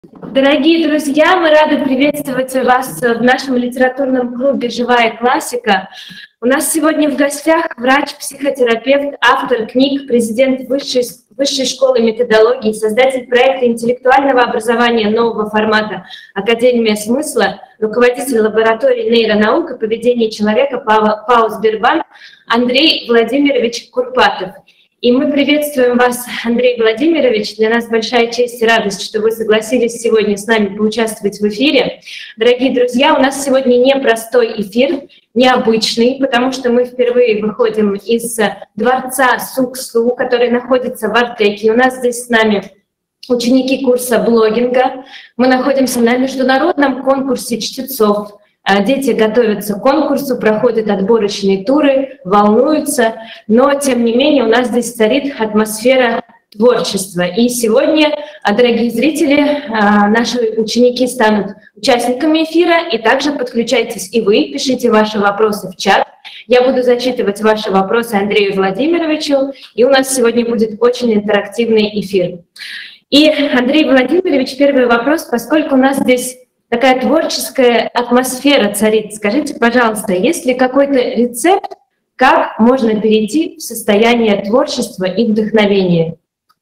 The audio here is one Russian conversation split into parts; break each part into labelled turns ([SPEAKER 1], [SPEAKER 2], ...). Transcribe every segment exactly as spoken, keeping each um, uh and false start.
[SPEAKER 1] Дорогие друзья, мы рады приветствовать вас в нашем литературном клубе «Живая классика». У нас сегодня в гостях врач-психотерапевт, автор книг, президент Высшей, Высшей школы методологии, создатель проекта интеллектуального образования нового формата «Академия смысла», руководитель лаборатории нейронаук и поведения человека ПАО «Сбербанк» Андрей Владимирович Курпатов. И мы приветствуем вас, Андрей Владимирович. Для нас большая честь и радость, что вы согласились сегодня с нами поучаствовать в эфире. Дорогие друзья, у нас сегодня непростой эфир, необычный, потому что мы впервые выходим из дворца Суксу, который находится в Артеке. У нас здесь с нами ученики курса блогинга. Мы находимся на международном конкурсе чтецов. Дети готовятся к конкурсу, проходят отборочные туры, волнуются, но, тем не менее, у нас здесь царит атмосфера творчества. И сегодня, дорогие зрители, наши ученики станут участниками эфира, и также подключайтесь и вы, пишите ваши вопросы в чат. Я буду зачитывать ваши вопросы Андрею Владимировичу, и у нас сегодня будет очень интерактивный эфир. И, Андрей Владимирович, первый вопрос, поскольку у нас здесь такая творческая атмосфера царит. Скажите, пожалуйста, есть ли какой-то рецепт, как можно перейти в состояние творчества и вдохновения?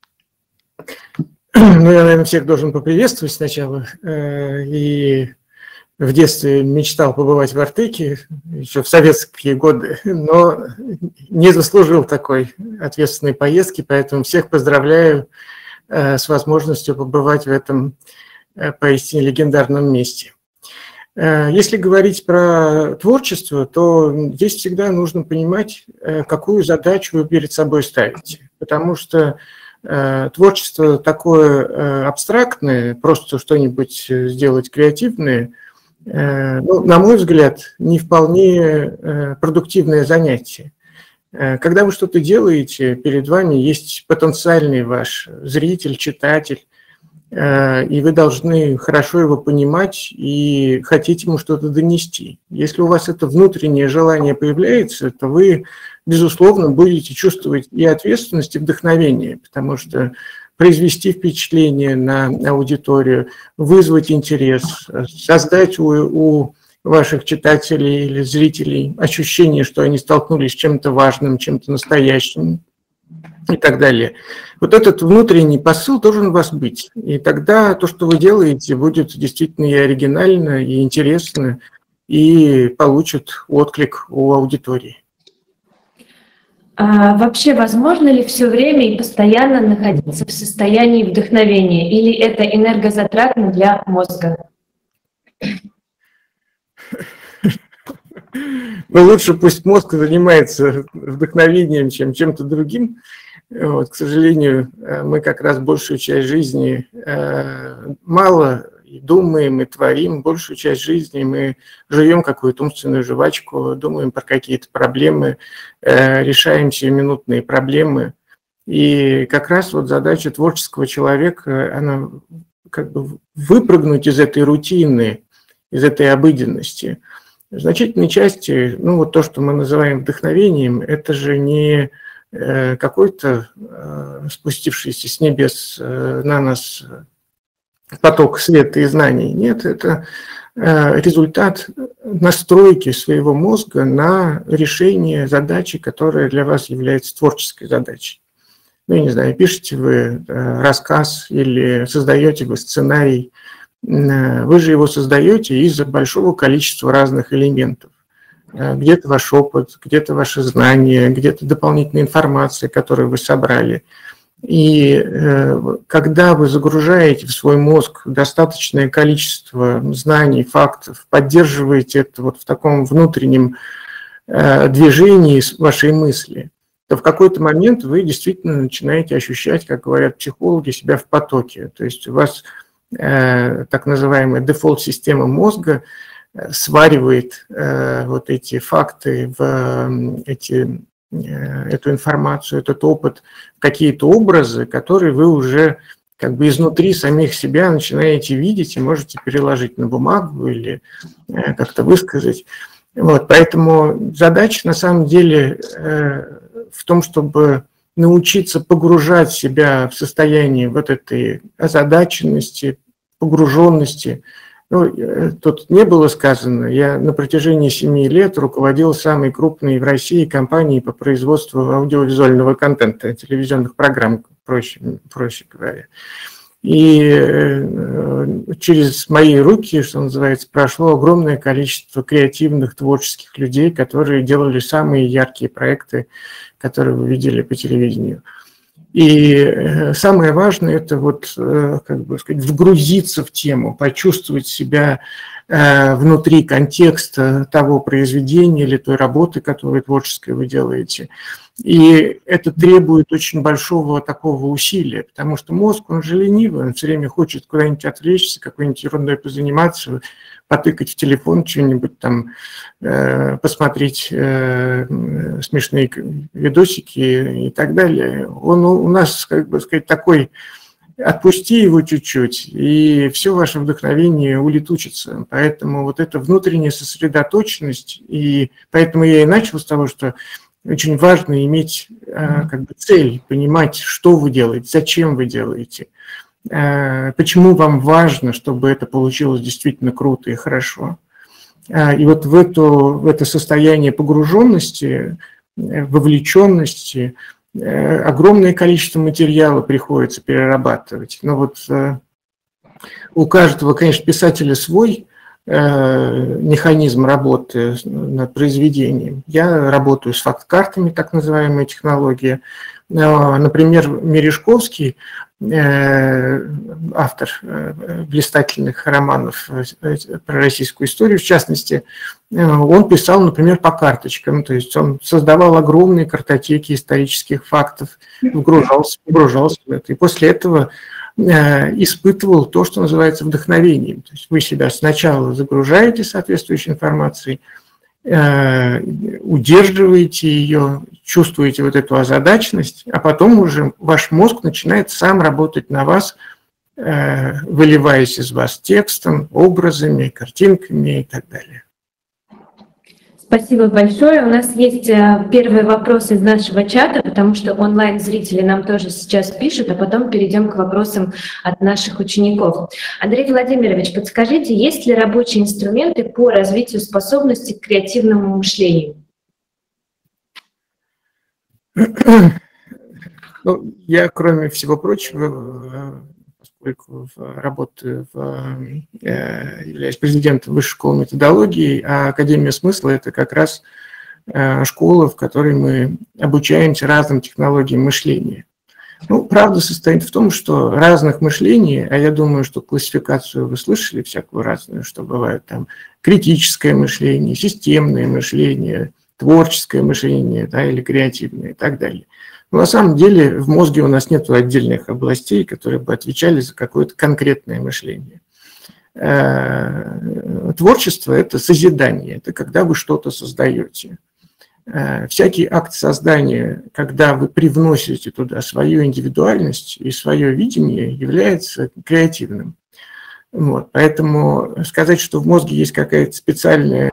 [SPEAKER 2] Ну, я, наверное, всех должен поприветствовать сначала. И в детстве мечтал побывать в Артеке, еще в советские годы, но не заслужил такой ответственной поездки, поэтому всех поздравляю с возможностью побывать в этом поистине легендарном месте. Если говорить про творчество, то здесь всегда нужно понимать, какую задачу вы перед собой ставите. Потому что творчество такое абстрактное, просто что-нибудь сделать креативное, ну, на мой взгляд, не вполне продуктивное занятие. Когда вы что-то делаете, перед вами есть потенциальный ваш зритель, читатель, и вы должны хорошо его понимать и хотеть ему что-то донести. Если у вас это внутреннее желание появляется, то вы, безусловно, будете чувствовать и ответственность, и вдохновение, потому что произвести впечатление на аудиторию, вызвать интерес, создать у, у ваших читателей или зрителей ощущение, что они столкнулись с чем-то важным, чем-то настоящим, и так далее. Вот этот внутренний посыл должен у вас быть. И тогда то, что вы делаете, будет действительно и оригинально, и интересно, и получит отклик у аудитории.
[SPEAKER 1] А вообще, возможно ли все время и постоянно находиться в состоянии вдохновения? Или это энергозатратно для мозга?
[SPEAKER 2] Ну, лучше пусть мозг занимается вдохновением, чем чем-то другим. Вот, к сожалению, мы как раз большую часть жизни э, мало и думаем, и творим. Большую часть жизни мы жуем какую-то умственную жвачку, думаем про какие-то проблемы, э, решаем сиюминутные проблемы. И как раз вот задача творческого человека, она как бы выпрыгнуть из этой рутины, из этой обыденности. В значительной части, ну вот то, что мы называем вдохновением, это же не какой-то спустившийся с небес на нас поток света и знаний. Нет, это результат настройки своего мозга на решение задачи, которая для вас является творческой задачей. Ну, я не знаю, пишете вы рассказ или создаете вы сценарий, вы же его создаете из большого количества разных элементов. Где-то ваш опыт, где-то ваши знания, где-то дополнительная информация, которую вы собрали. И когда вы загружаете в свой мозг достаточное количество знаний, фактов, поддерживаете это вот в таком внутреннем движении вашей мысли, то в какой-то момент вы действительно начинаете ощущать, как говорят психологи, себя в потоке. То есть у вас так называемая дефолт-система мозга сваривает э, вот эти факты, в эти, э, эту информацию, этот опыт, какие-то образы, которые вы уже как бы изнутри самих себя начинаете видеть и можете переложить на бумагу или э, как-то высказать. Вот, поэтому задача на самом деле э, в том, чтобы научиться погружать себя в состояние вот этой озадаченности, погруженности. Ну, тут не было сказано, я на протяжении семи лет руководил самой крупной в России компанией по производству аудиовизуального контента, телевизионных программ, проще, проще говоря. И через мои руки, что называется, прошло огромное количество креативных, творческих людей, которые делали самые яркие проекты, которые вы видели по телевидению. И самое важное – это вот, как бы сказать, вгрузиться в тему, почувствовать себя внутри контекста того произведения или той работы, которую творческой вы делаете. И это требует очень большого такого усилия, потому что мозг, он же ленивый, он все время хочет куда-нибудь отвлечься, какой-нибудь ерундой позаниматься, потыкать в телефон, что-нибудь там, э, посмотреть э, смешные видосики и так далее. Он у нас, как бы сказать, такой, отпусти его чуть-чуть, и все ваше вдохновение улетучится. Поэтому вот эта внутренняя сосредоточенность, и поэтому я и начал с того, что очень важно иметь как бы цель, понимать, что вы делаете, зачем вы делаете, почему вам важно, чтобы это получилось действительно круто и хорошо. И вот в, эту, в это состояние погруженности, вовлеченности огромное количество материала приходится перерабатывать. Но вот у каждого, конечно, писателя свой механизм работы над произведением. Я работаю с факт-картами, так называемая технология. Например, Мережковский, автор блистательных романов про российскую историю, в частности, он писал, например, по карточкам, то есть он создавал огромные картотеки исторических фактов, погружался, погружался в это, и после этого испытывал то, что называется вдохновением. То есть вы себя сначала загружаете соответствующей информацией, удерживаете ее, чувствуете вот эту озадаченность, а потом уже ваш мозг начинает сам работать на вас, выливаясь из вас текстом, образами, картинками и так далее.
[SPEAKER 1] Спасибо большое. У нас есть первый вопрос из нашего чата, потому что онлайн-зрители нам тоже сейчас пишут, а потом перейдем к вопросам от наших учеников. Андрей Владимирович, подскажите, есть ли рабочие инструменты по развитию способности к креативному мышлению?
[SPEAKER 2] Ну, я, кроме всего прочего, поскольку работаю, в, являюсь президентом Высшей школы методологии, а Академия смысла – это как раз школа, в которой мы обучаемся разным технологиям мышления. Ну, правда состоит в том, что разных мышлений, а я думаю, что классификацию вы слышали всякую разную, что бывает там критическое мышление, системное мышление, творческое мышление, да, или креативное и так далее. Но на самом деле в мозге у нас нет отдельных областей, которые бы отвечали за какое-то конкретное мышление. Творчество – это созидание, это когда вы что-то создаете. Всякий акт создания, когда вы привносите туда свою индивидуальность и свое видение, является креативным. Вот. Поэтому сказать, что в мозге есть какая-то специальная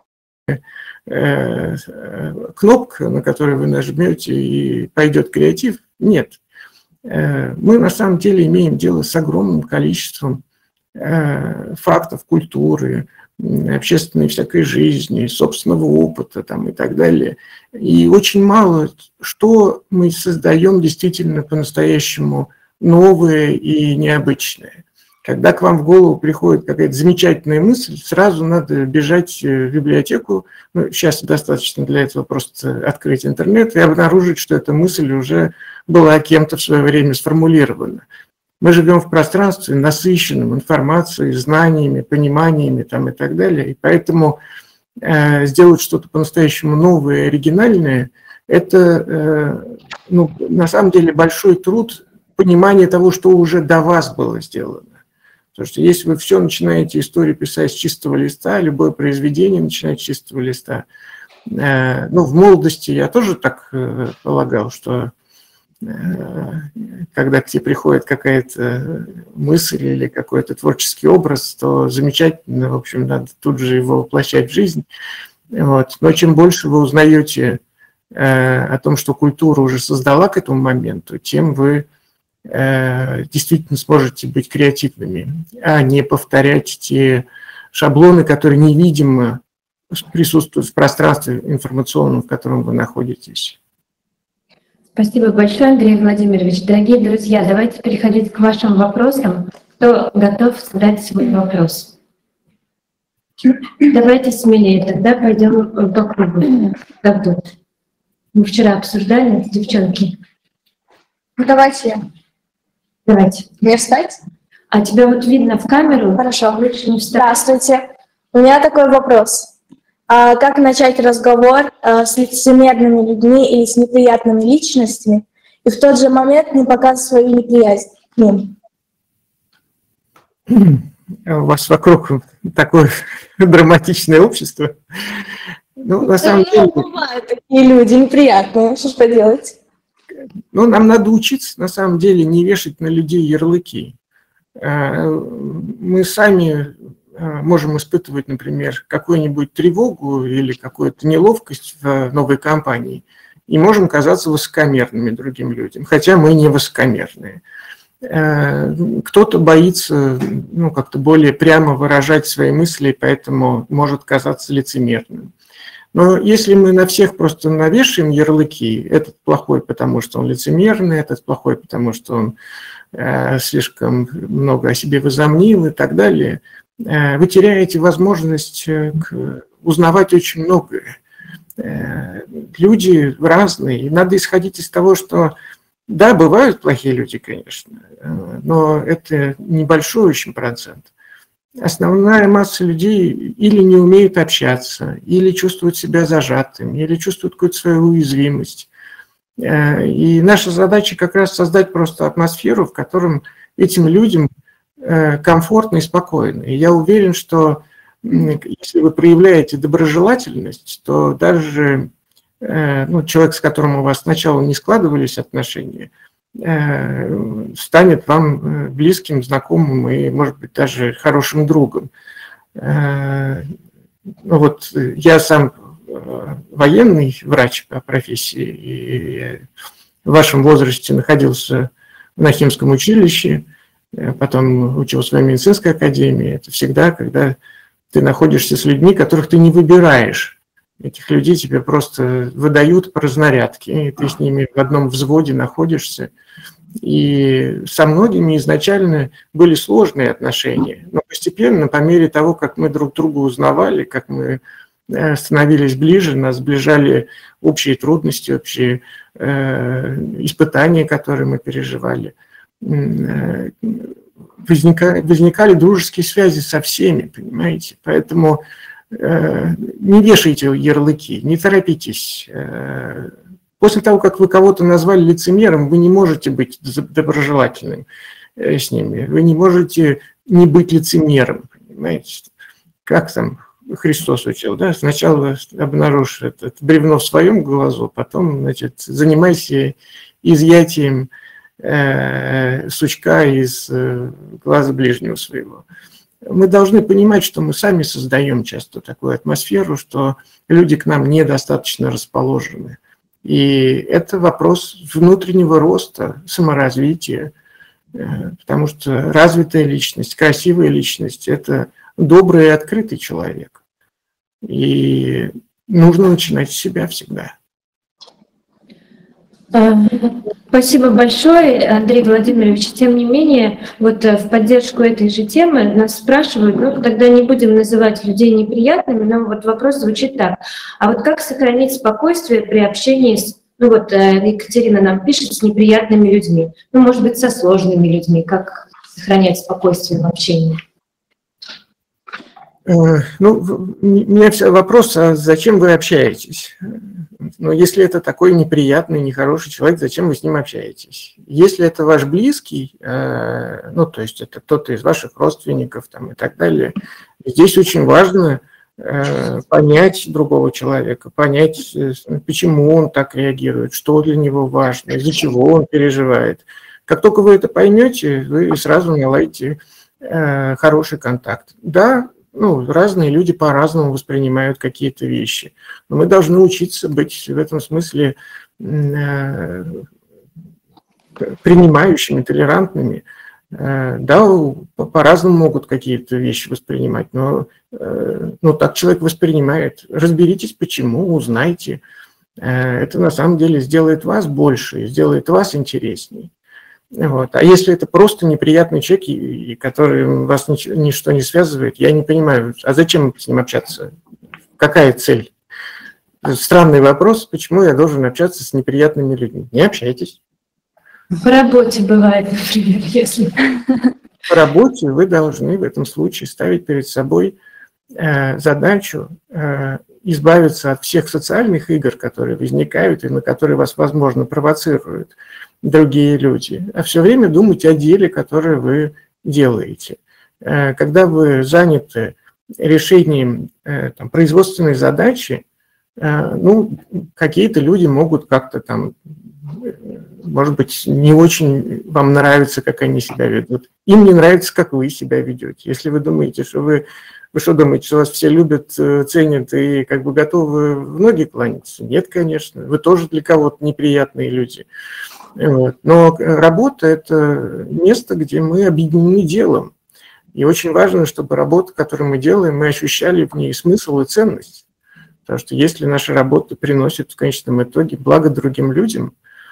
[SPEAKER 2] кнопка, на которую вы нажмете и пойдет креатив, нет. Мы на самом деле имеем дело с огромным количеством фактов культуры, общественной всякой жизни, собственного опыта там, и так далее. И очень мало, что мы создаем действительно по-настоящему новое и необычное. Когда к вам в голову приходит какая-то замечательная мысль, сразу надо бежать в библиотеку. Ну, сейчас достаточно для этого просто открыть интернет и обнаружить, что эта мысль уже была кем-то в свое время сформулирована. Мы живем в пространстве, насыщенном информацией, знаниями, пониманиями там, и так далее. И поэтому э, сделать что-то по-настоящему новое и оригинальное – это э, ну, на самом деле большой труд понимания того, что уже до вас было сделано. Потому что если вы все начинаете историю писать с чистого листа, любое произведение начинает с чистого листа. Э, ну, в молодости я тоже так э, полагал, что когда к тебе приходит какая-то мысль или какой-то творческий образ, то замечательно, в общем, надо тут же его воплощать в жизнь. Вот. Но чем больше вы узнаете э, о том, что культура уже создала к этому моменту, тем вы действительно сможете быть креативными, а не повторять те шаблоны, которые невидимо присутствуют в пространстве информационном, в котором вы находитесь.
[SPEAKER 1] Спасибо большое, Андрей Владимирович. Дорогие друзья, давайте переходить к вашим вопросам. Кто готов задать свой вопрос? Давайте смелее, тогда пойдем по кругу. Мы вчера обсуждали, девчонки.
[SPEAKER 3] Ну, давайте.
[SPEAKER 1] Давайте.
[SPEAKER 3] Мне встать?
[SPEAKER 1] А тебя вот видно в камеру?
[SPEAKER 3] Хорошо.
[SPEAKER 1] Лучше не встать.
[SPEAKER 3] Здравствуйте. У меня такой вопрос. А как начать разговор а, с лицемерными людьми или с неприятными личностями и в тот же момент не показывать свою неприязнь к ним?
[SPEAKER 2] У вас вокруг такое драматичное общество. Ну, на самом
[SPEAKER 3] ну,
[SPEAKER 2] деле...
[SPEAKER 3] Бывают такие люди неприятные. Что ж поделать?
[SPEAKER 2] Ну, нам надо учиться, на самом деле, не вешать на людей ярлыки. Мы сами можем испытывать, например, какую-нибудь тревогу или какую-то неловкость в новой компании и можем казаться высокомерными другим людям, хотя мы не высокомерные. Кто-то боится, ну, как-то более прямо выражать свои мысли, поэтому может казаться лицемерным. Но если мы на всех просто навешаем ярлыки, этот плохой, потому что он лицемерный, этот плохой, потому что он э, слишком много о себе возомнил и так далее, э, вы теряете возможность э, узнавать очень многое. Э, люди разные, и надо исходить из того, что да, бывают плохие люди, конечно, э, но это небольшой очень процент. Основная масса людей или не умеют общаться, или чувствуют себя зажатыми, или чувствуют какую-то свою уязвимость. И наша задача как раз создать просто атмосферу, в котором этим людям комфортно и спокойно. И я уверен, что если вы проявляете доброжелательность, то даже ну, человек, с которым у вас сначала не складывались отношения, станет вам близким, знакомым и, может быть, даже хорошим другом. Ну, вот я сам военный врач по профессии, и в вашем возрасте находился в Нахимском училище, потом учился в медицинской академии. Это всегда, когда ты находишься с людьми, которых ты не выбираешь. Этих людей тебе просто выдают по разнарядке, и ты с ними в одном взводе находишься. И со многими изначально были сложные отношения, но постепенно, по мере того, как мы друг друга узнавали, как мы становились ближе, нас сближали общие трудности, общие э, испытания, которые мы переживали, э, возникали, возникали дружеские связи со всеми, понимаете? Поэтому не вешайте ярлыки, не торопитесь. После того, как вы кого-то назвали лицемером, вы не можете быть доброжелательным с ними. Вы не можете не быть лицемером, понимаете? Как там Христос учил, да? Сначала обнаружь это бревно в своем глазу, потом, значит, занимайся изъятием э, сучка из э, глаза ближнего своего. Мы должны понимать, что мы сами создаем часто такую атмосферу, что люди к нам недостаточно расположены. И это вопрос внутреннего роста, саморазвития, потому что развитая личность, красивая личность – это добрый и открытый человек. И нужно начинать с себя всегда.
[SPEAKER 1] Спасибо большое, Андрей Владимирович. Тем не менее, вот в поддержку этой же темы нас спрашивают, ну тогда не будем называть людей неприятными, но вот вопрос звучит так. А вот как сохранить спокойствие при общении с, ну вот Екатерина нам пишет, с неприятными людьми, ну может быть со сложными людьми, как сохранять спокойствие в общении?
[SPEAKER 2] Ну, у меня вопрос, а зачем вы общаетесь? Но если это такой неприятный, нехороший человек, зачем вы с ним общаетесь? Если это ваш близкий, ну, то есть это кто-то из ваших родственников там, и так далее, здесь очень важно понять другого человека, понять, почему он так реагирует, что для него важно, из-за чего он переживает. Как только вы это поймете, вы сразу наладите хороший контакт. Да, ну, разные люди по-разному воспринимают какие-то вещи. Но мы должны учиться быть в этом смысле принимающими, толерантными. Да, по-разному могут какие-то вещи воспринимать, но ну, так человек воспринимает. Разберитесь, почему, узнайте. Это на самом деле сделает вас больше, сделает вас интереснее. Вот. А если это просто неприятный человек, и, и который вас ничего, ничто не связывает, я не понимаю, а зачем с ним общаться? Какая цель? Странный вопрос, почему я должен общаться с неприятными людьми? Не общайтесь.
[SPEAKER 1] По работе бывает, например, если...
[SPEAKER 2] По работе вы должны в этом случае ставить перед собой э, задачу э, избавиться от всех социальных игр, которые возникают и на которые вас, возможно, провоцируют другие люди, а все время думать о деле, которое вы делаете. Э, когда вы заняты решением э, там, производственной задачи, э, ну, какие-то люди могут как-то там... Может быть, не очень вам нравится, как они себя ведут. Им не нравится, как вы себя ведете. Если вы думаете, что вы... Вы что думаете, что вас все любят, ценят и как бы готовы в ноги кланяться? Нет, конечно. Вы тоже для кого-то неприятные люди. Вот. Но работа – это место, где мы объединены делом. И очень важно, чтобы работа, которую мы делаем, мы ощущали в ней смысл и ценность. Потому что если наша работа приносит в конечном итоге благо другим людям,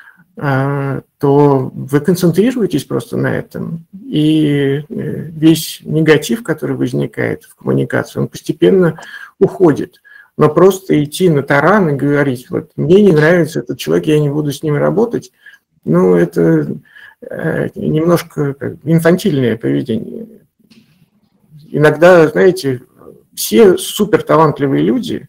[SPEAKER 2] то вы концентрируетесь просто на этом, и весь негатив, который возникает в коммуникации, он постепенно уходит. Но просто идти на таран и говорить, вот мне не нравится этот человек, я не буду с ним работать, ну, это немножко инфантильное поведение. Иногда, знаете, все суперталантливые люди,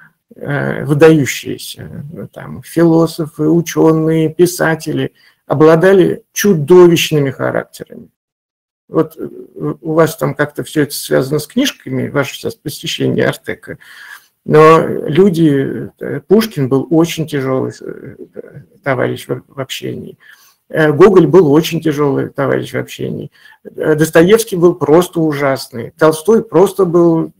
[SPEAKER 2] выдающиеся, там, философы, ученые, писатели, обладали чудовищными характерами. Вот у вас там как-то все это связано с книжками, ваше сейчас посещение Артека, но люди, Пушкин был очень тяжелый товарищ в общении, Гоголь был очень тяжелый товарищ в общении, Достоевский был просто ужасный, Толстой просто был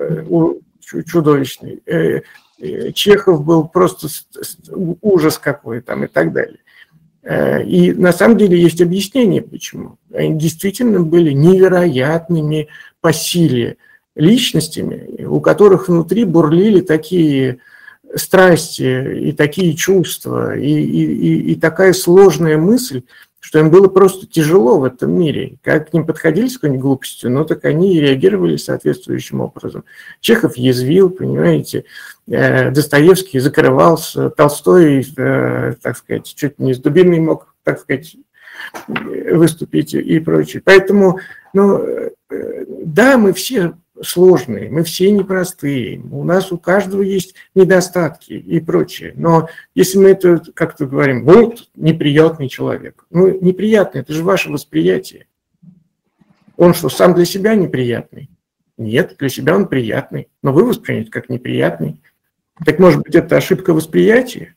[SPEAKER 2] чудовищный, Чехов был просто ужас какой там и так далее. И на самом деле есть объяснение, почему. Они действительно были невероятными по силе личностями, у которых внутри бурлили такие страсти и такие чувства, и, и, и, и такая сложная мысль, что им было просто тяжело в этом мире. Как к ним подходили с какой-нибудь глупостью, но так они и реагировали соответствующим образом. Чехов язвил, понимаете, Достоевский закрывался, Толстой, так сказать, чуть не с дубиной мог, так сказать, выступить и прочее. Поэтому, ну, да, мы все сложные, мы все непростые, у нас у каждого есть недостатки и прочее, но если мы это как-то говорим, вот неприятный человек, ну неприятный, это же ваше восприятие. Он что, сам для себя неприятный? Нет, для себя он приятный, но вы воспринимаете как неприятный. Так может быть это ошибка восприятия?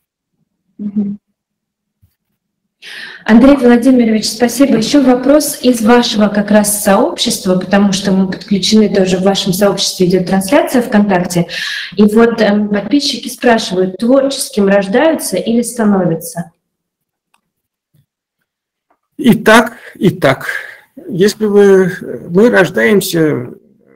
[SPEAKER 1] Андрей Владимирович, спасибо. Еще вопрос из вашего как раз сообщества, потому что мы подключены тоже, в вашем сообществе идет трансляция ВКонтакте. И вот э, подписчики спрашивают, творческим рождаются или становятся?
[SPEAKER 2] И так, и так. Если вы, мы рождаемся,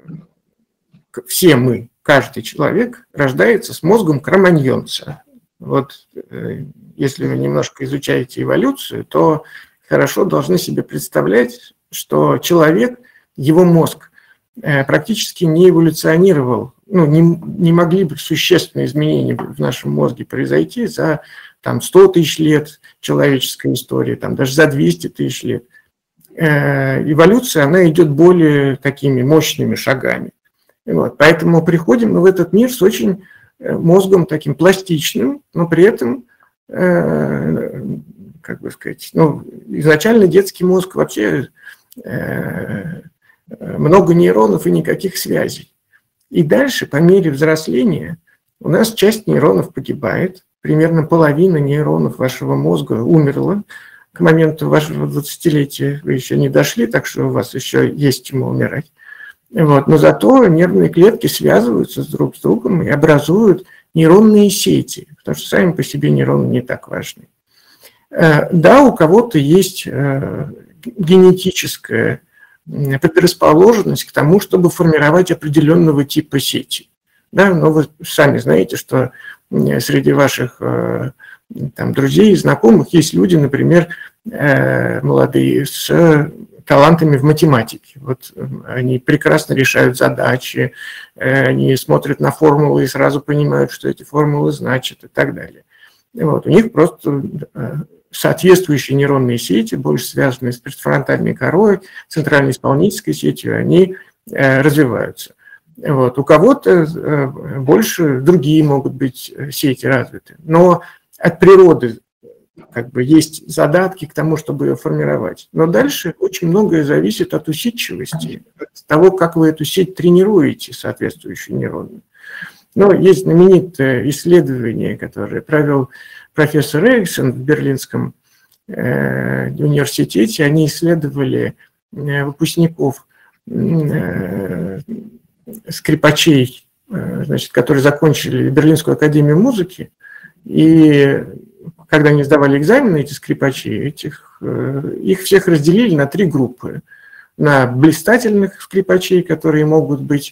[SPEAKER 2] все мы, каждый человек рождается с мозгом кроманьонца. Вот если вы немножко изучаете эволюцию, то хорошо должны себе представлять, что человек, его мозг практически не эволюционировал, ну, не, не могли бы существенные изменения в нашем мозге произойти за там, сто тысяч лет человеческой истории, там, даже за двести тысяч лет. Эволюция, она идет более такими мощными шагами. Вот, поэтому приходим мы в этот мир с очень мозгом таким пластичным, но при этом, э, как бы сказать, ну, изначально детский мозг вообще э, много нейронов и никаких связей. И дальше, по мере взросления, у нас часть нейронов погибает, примерно половина нейронов вашего мозга умерла. К моменту вашего двадцатилетия вы еще не дошли, так что у вас еще есть чему умирать. Вот. Но зато нервные клетки связываются друг с другом и образуют нейронные сети, потому что сами по себе нейроны не так важны. Да, у кого-то есть генетическая предрасположенность к тому, чтобы формировать определенного типа сети. Да, но вы сами знаете, что среди ваших там, друзей и знакомых есть люди, например, молодые, с талантами в математике. Вот они прекрасно решают задачи, они смотрят на формулы и сразу понимают, что эти формулы значат и так далее. Вот, у них просто соответствующие нейронные сети, больше связанные с префронтальной корой, центральной исполнительской сетью, они развиваются. Вот, у кого-то больше другие могут быть сети развиты. Но от природы как бы есть задатки к тому, чтобы ее формировать. Но дальше очень многое зависит от усидчивости, от того, как вы эту сеть тренируете, соответствующую нейронную. Но есть знаменитое исследование, которое провел профессор Эриксон в Берлинском э, университете. Они исследовали э, выпускников э, скрипачей, э, значит, которые закончили Берлинскую академию музыки, и когда они сдавали экзамены, эти скрипачи, этих, их всех разделили на три группы. На блистательных скрипачей, которые могут быть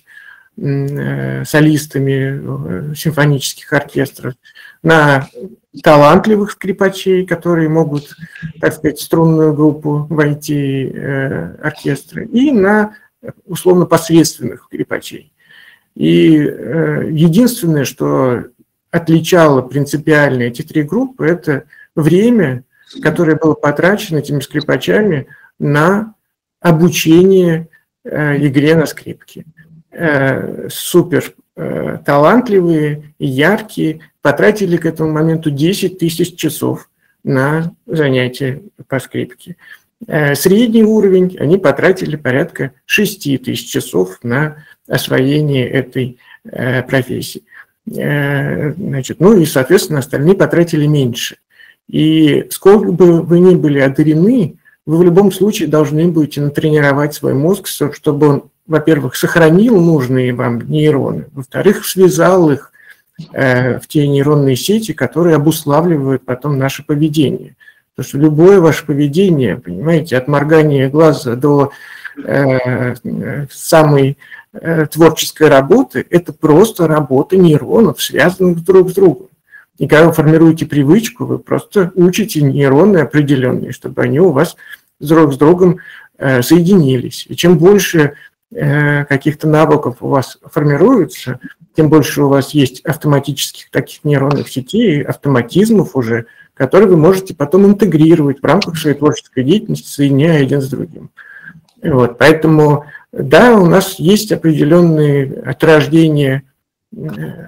[SPEAKER 2] солистами симфонических оркестров, на талантливых скрипачей, которые могут, так сказать, в струнную группу войти оркестра, и на условно посредственных скрипачей. И единственное, что отличало принципиально эти три группы, это время, которое было потрачено этими скрипачами на обучение э, игре на скрипке. Э, супер э, талантливые и яркие потратили к этому моменту десять тысяч часов на занятия по скрипке. Э, средний уровень они потратили порядка шесть тысяч часов на освоение этой э, профессии. Значит, ну и, соответственно, остальные потратили меньше. И сколько бы вы ни были одарены, вы в любом случае должны будете натренировать свой мозг, чтобы он, во-первых, сохранил нужные вам нейроны, во-вторых, связал их в те нейронные сети, которые обуславливают потом наше поведение. Потому что любое ваше поведение, понимаете, от моргания глаза до э, самой творческой работы, это просто работа нейронов, связанных друг с другом. И когда вы формируете привычку, вы просто учите нейроны определенные, чтобы они у вас друг с другом соединились. И чем больше каких-то навыков у вас формируется, тем больше у вас есть автоматических таких нейронных сетей, автоматизмов уже, которые вы можете потом интегрировать в рамках своей творческой деятельности, соединяя один с другим. Вот, поэтому, да, у нас есть определенные от рождения э,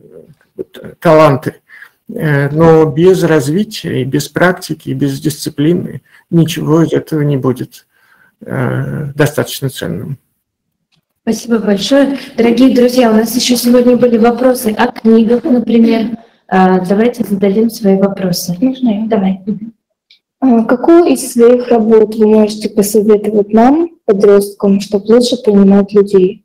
[SPEAKER 2] таланты, э, но без развития, и без практики, и без дисциплины ничего из этого не будет э, достаточно ценным.
[SPEAKER 1] Спасибо большое. Дорогие друзья, у нас еще сегодня были вопросы о книгах, например. Давайте зададим свои вопросы.
[SPEAKER 3] Можно я?
[SPEAKER 1] Давай.
[SPEAKER 3] Какую из своих работ вы можете посоветовать нам, подросткам, чтобы лучше понимать людей?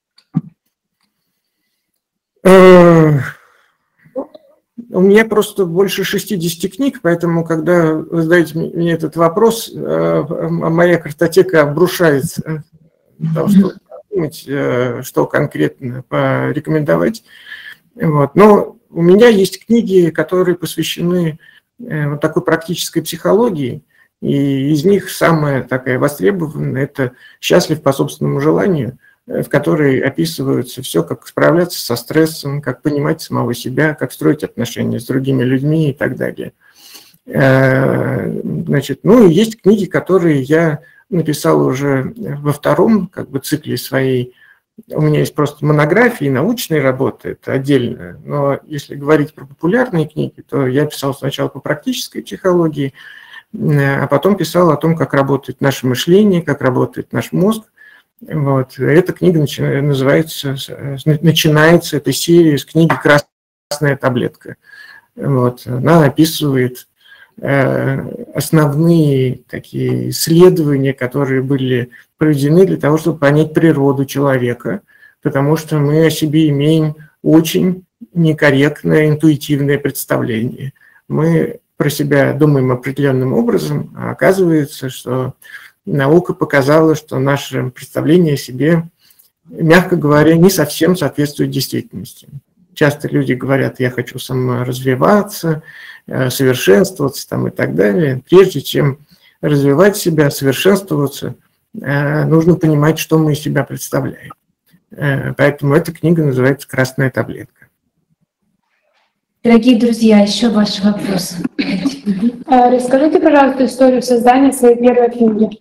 [SPEAKER 2] У меня просто больше шестидесяти книг, поэтому, когда вы задаете мне этот вопрос, моя картотека обрушается. Потому что думать, что конкретно порекомендовать. Вот. Но у меня есть книги, которые посвящены вот такой практической психологии, и из них самая такая востребованная – это «Счастлив по собственному желанию», в которой описывается все, как справляться со стрессом, как понимать самого себя, как строить отношения с другими людьми и так далее. Значит, ну и есть книги, которые я написал уже во втором как бы, цикле своей. У меня есть просто монографии, научные работы, это отдельно. Но если говорить про популярные книги, то я писал сначала по практической психологии, а потом писал о том, как работает наше мышление, как работает наш мозг. Вот. Эта книга называется, начинается эта серия с книги «Красная таблетка». Вот. Она описывает основные такие исследования, которые были проведены для того, чтобы понять природу человека, потому что мы о себе имеем очень некорректное интуитивное представление. Мы про себя думаем определенным образом, а оказывается, что наука показала, что наше представление о себе, мягко говоря, не совсем соответствует действительности. Часто люди говорят: я хочу саморазвиваться, совершенствоваться там, и так далее. Прежде чем развивать себя, совершенствоваться, нужно понимать, что мы из себя представляем. Поэтому эта книга называется «Красная таблетка».
[SPEAKER 1] Дорогие друзья, еще ваши вопросы.
[SPEAKER 3] Расскажите, пожалуйста, историю создания своей первой книги.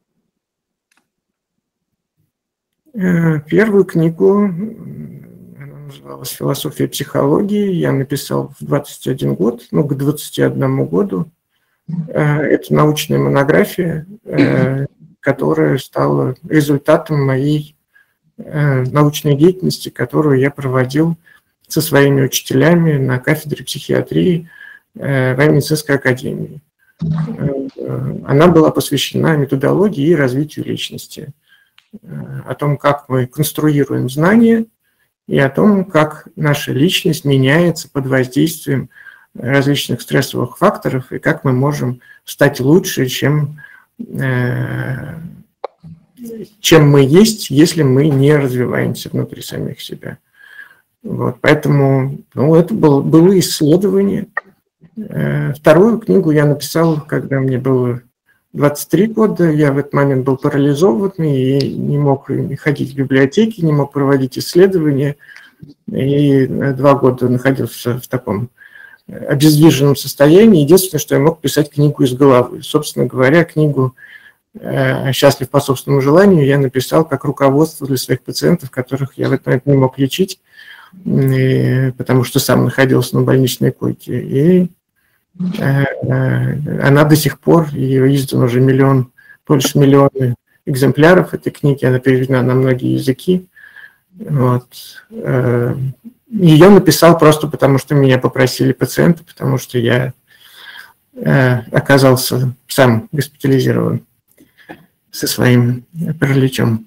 [SPEAKER 2] Первую книгу, она называлась «Философия психологии», я написал в двадцать один год, ну, к двадцати одному году. Это научная монография, которая стала результатом моей научной деятельности, которую я проводил со своими учителями на кафедре психиатрии военно-медицинской академии. Она была посвящена методологии и развитию личности, о том, как мы конструируем знания и о том, как наша личность меняется под воздействием различных стрессовых факторов и как мы можем стать лучше, чем, чем мы есть, если мы не развиваемся внутри самих себя. Вот, поэтому ну, это было, было исследование. Вторую книгу я написал, когда мне было двадцать три года. Я в этот момент был парализован и не мог ходить в библиотеки, не мог проводить исследования. И два года находился в таком обездвиженном состоянии. Единственное, что я мог писать книгу из головы. Собственно говоря, книгу «Счастлив по собственному желанию» я написал как руководство для своих пациентов, которых я в этот момент не мог лечить, потому что сам находился на больничной койке. И она до сих пор, ее издан уже миллион, больше миллиона экземпляров этой книги, она переведена на многие языки. Вот. Ее написал просто потому, что меня попросили пациенты, потому что я оказался сам госпитализирован со своим параличом.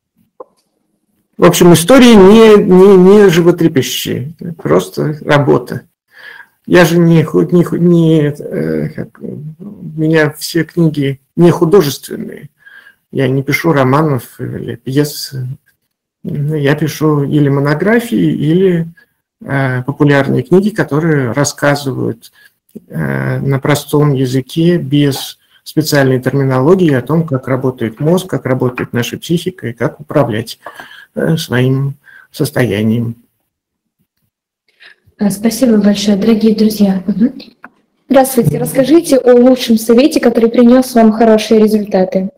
[SPEAKER 2] В общем, истории не, не, не животрепещущие, просто работа. Я же не, не, не как, у меня все книги не художественные. Я не пишу романов или пьес. Я пишу или монографии, или э, популярные книги, которые рассказывают э, на простом языке, без специальной терминологии о том, как работает мозг, как работает наша психика и как управлять э, своим состоянием.
[SPEAKER 1] Спасибо большое, дорогие друзья.
[SPEAKER 3] Здравствуйте. Расскажите о лучшем совете, который принес вам хорошие результаты.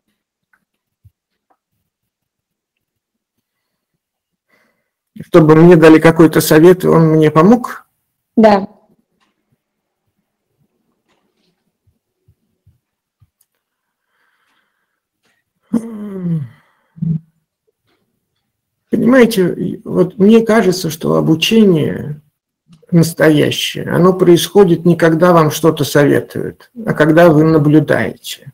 [SPEAKER 2] Чтобы мне дали какой-то совет, и он мне помог?
[SPEAKER 3] Да.
[SPEAKER 2] Понимаете, вот мне кажется, что обучение настоящее, оно происходит не когда вам что-то советуют, а когда вы наблюдаете.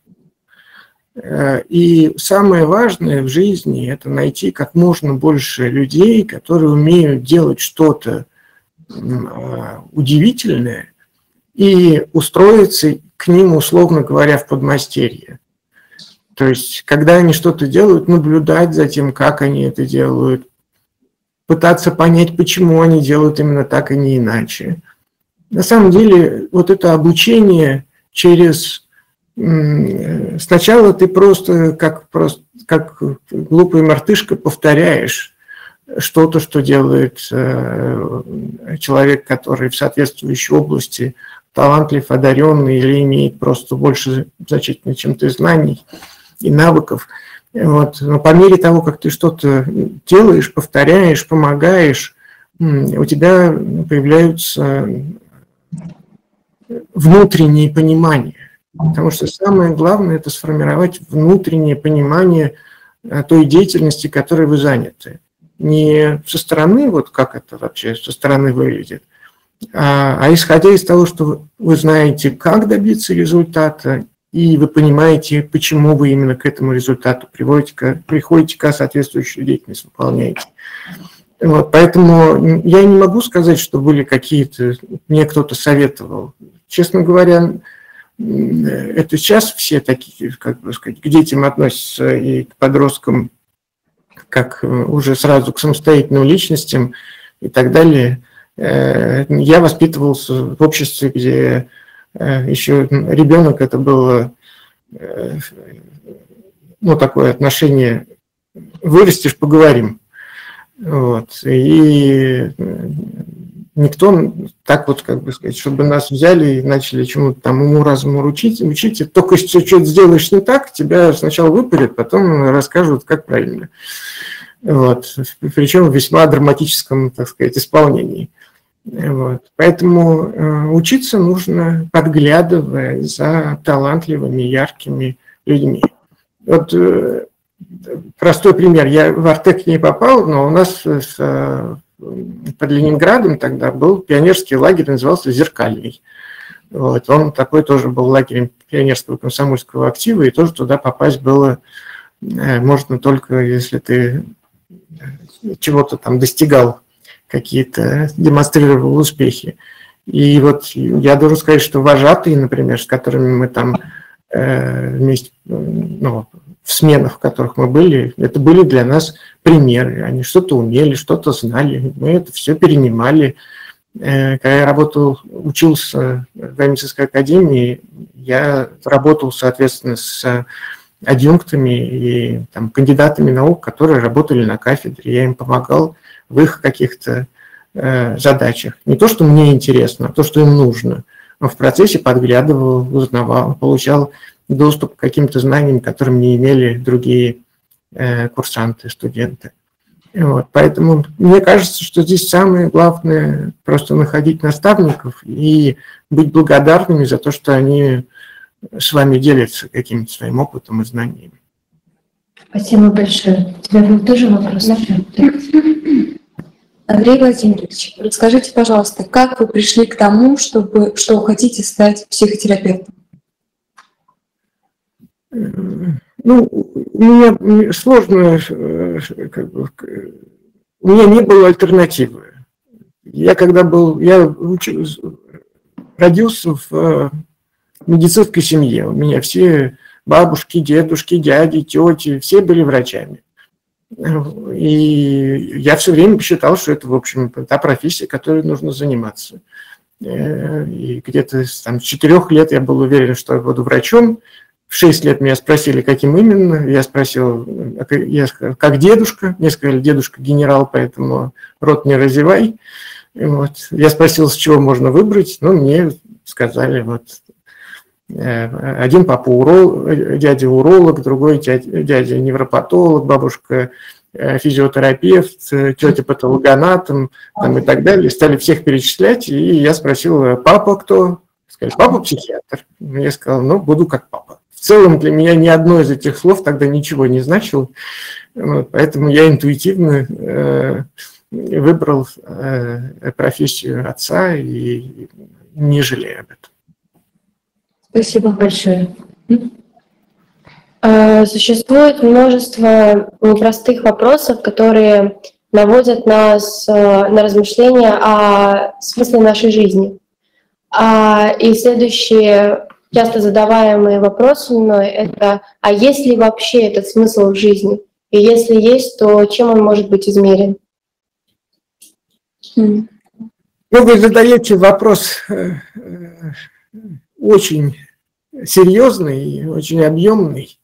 [SPEAKER 2] И самое важное в жизни – это найти как можно больше людей, которые умеют делать что-то удивительное, и устроиться к ним, условно говоря, в подмастерье. То есть, когда они что-то делают, наблюдать за тем, как они это делают, пытаться понять, почему они делают именно так, а не иначе. На самом деле, вот это обучение через... Сначала ты просто как, просто как глупый мартышка повторяешь что-то, что делает человек, который в соответствующей области талантлив, одаренный или имеет просто больше значительно, чем ты, знаний и навыков. Вот. Но по мере того, как ты что-то делаешь, повторяешь, помогаешь, у тебя появляются внутренние понимания. Потому что самое главное – это сформировать внутреннее понимание той деятельности, которой вы заняты. Не со стороны, вот как это вообще со стороны выглядит, а, а исходя из того, что вы знаете, как добиться результата, и вы понимаете, почему вы именно к этому результату приводите, приходите, к соответствующую деятельность выполняете. Вот, поэтому я не могу сказать, что были какие-то, мне кто-то советовал честно говоря, это сейчас все такие, как бы сказать, к детям относятся и к подросткам, как уже сразу к самостоятельным личностям и так далее. Я воспитывался в обществе, где еще ребенок, это было, ну, такое отношение «вырастешь, поговорим». Вот. И никто так вот, как бы сказать, чтобы нас взяли и начали чему-то там уму-разуму учить, учить, только если что-то сделаешь не так, тебя сначала выпарят, потом расскажут, как правильно. Вот. Причем в весьма драматическом, так сказать, исполнении. Вот. Поэтому э, учиться нужно, подглядывая за талантливыми, яркими людьми. Вот э, простой пример. Я в Артек не попал, но у нас с, э, под Ленинградом тогда был пионерский лагерь, назывался «Зеркальный». Вот. Он такой тоже был лагерем пионерского комсомольского актива, и тоже туда попасть было э, можно только если ты чего-то там достигал, какие-то демонстрировал успехи. И вот я должен сказать, что вожатые, например, с которыми мы там э, вместе, ну, в сменах, в которых мы были, это были для нас примеры. Они что-то умели, что-то знали. Мы это все перенимали. Э, когда я работал, учился в Аймитской академии, я работал, соответственно, с адъюнктами и там, кандидатами наук, которые работали на кафедре. Я им помогал в их каких-то э, задачах. Не то, что мне интересно, а то, что им нужно. Но в процессе подглядывал, узнавал, получал доступ к каким-то знаниям, которым не имели другие э, курсанты, студенты. Вот. Поэтому мне кажется, что здесь самое главное просто находить наставников и быть благодарными за то, что они с вами делятся каким-то своим опытом и знаниями.
[SPEAKER 1] Спасибо большое. У тебя был тоже вопрос? Да.
[SPEAKER 4] Андрей Владимирович, расскажите, пожалуйста, как вы пришли к тому, чтобы, что вы хотите стать психотерапевтом?
[SPEAKER 2] Ну, у меня сложно, как бы, у меня не было альтернативы. Я когда был, я учу, родился в медицинской семье. У меня все бабушки, дедушки, дяди, тети, все были врачами. И я все время считал, что это, в общем, та профессия, которой нужно заниматься. И где-то там, с четырех лет я был уверен, что я буду врачом. В шесть лет меня спросили, каким именно. Я спросил, я сказал, как дедушка. Мне сказали, дедушка генерал, поэтому рот не разевай. Вот. Я спросил, с чего можно выбрать. Ну, мне сказали, вот, один папа уролог, дядя уролог, другой дядя, дядя невропатолог, бабушка физиотерапевт, тетя патологоанатом там, и так далее. Стали всех перечислять, и я спросил, папа кто? Сказали, папа психиатр. Я сказал, ну, буду как папа. В целом для меня ни одно из этих слов тогда ничего не значило, вот, поэтому я интуитивно э, выбрал э, профессию отца и не жалею об этом.
[SPEAKER 1] Спасибо большое. Существует множество непростых вопросов, которые наводят нас на размышления о смысле нашей жизни. И следующие часто задаваемые вопросы мной — это: а есть ли вообще этот смысл в жизни? И если есть, то чем он может быть измерен?
[SPEAKER 2] Ну, вы задаете вопрос очень серьезный и очень объемный.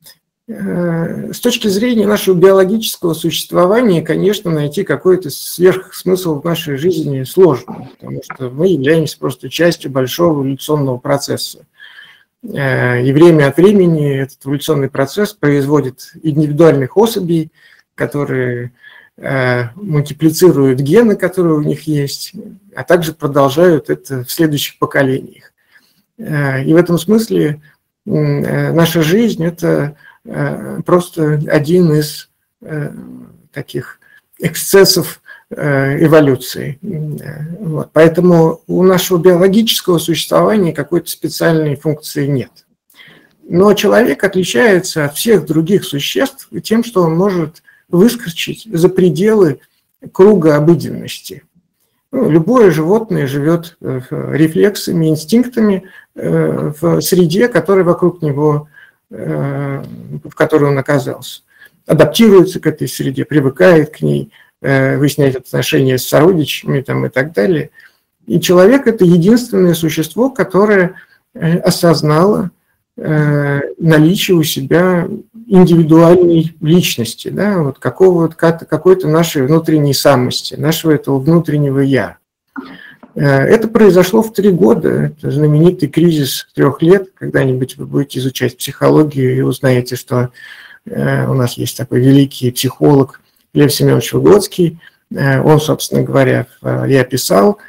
[SPEAKER 2] С точки зрения нашего биологического существования, конечно, найти какой-то сверхсмысл в нашей жизни сложно, потому что мы являемся просто частью большого эволюционного процесса. И время от времени этот эволюционный процесс производит индивидуальных особей, которые мультиплицируют гены, которые у них есть, а также продолжают это в следующих поколениях. И в этом смысле наша жизнь – это просто один из таких эксцессов эволюции. Вот. Поэтому у нашего биологического существования какой-то специальной функции нет. Но человек отличается от всех других существ тем, что он может выскочить за пределы круга обыденности. Ну, любое животное живет рефлексами, инстинктами в среде, которая вокруг него, в которой он оказался. Адаптируется к этой среде, привыкает к ней, выясняет отношения с сородичами там, и так далее. И человек – это единственное существо, которое осознало наличие у себя индивидуальной личности, да, вот какого-то, какой-то нашей внутренней самости, нашего этого внутреннего «я». Это произошло в три года, это знаменитый кризис трех лет, когда-нибудь вы будете изучать психологию и узнаете, что у нас есть такой великий психолог Лев Семенович Выгодский, он, собственно говоря, я писал,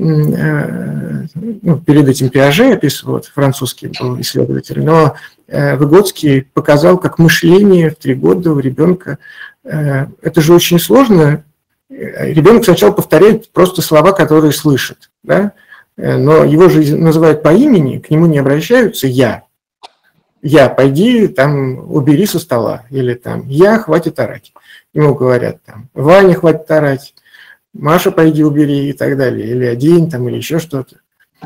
[SPEAKER 2] ну, перед этим Пиаже описывал, вот, французский был исследователь, но Выгодский показал, как мышление в три года у ребенка, это же очень сложно, ребенок сначала повторяет просто слова, которые слышит, да? Но его же называют по имени, к нему не обращаются «я». «Я, пойди, там, убери со стола», или там «я, хватит орать». Ему говорят там «Ваня, хватит орать», «Маша, пойди убери» и так далее, или «одень» там, или еще что-то.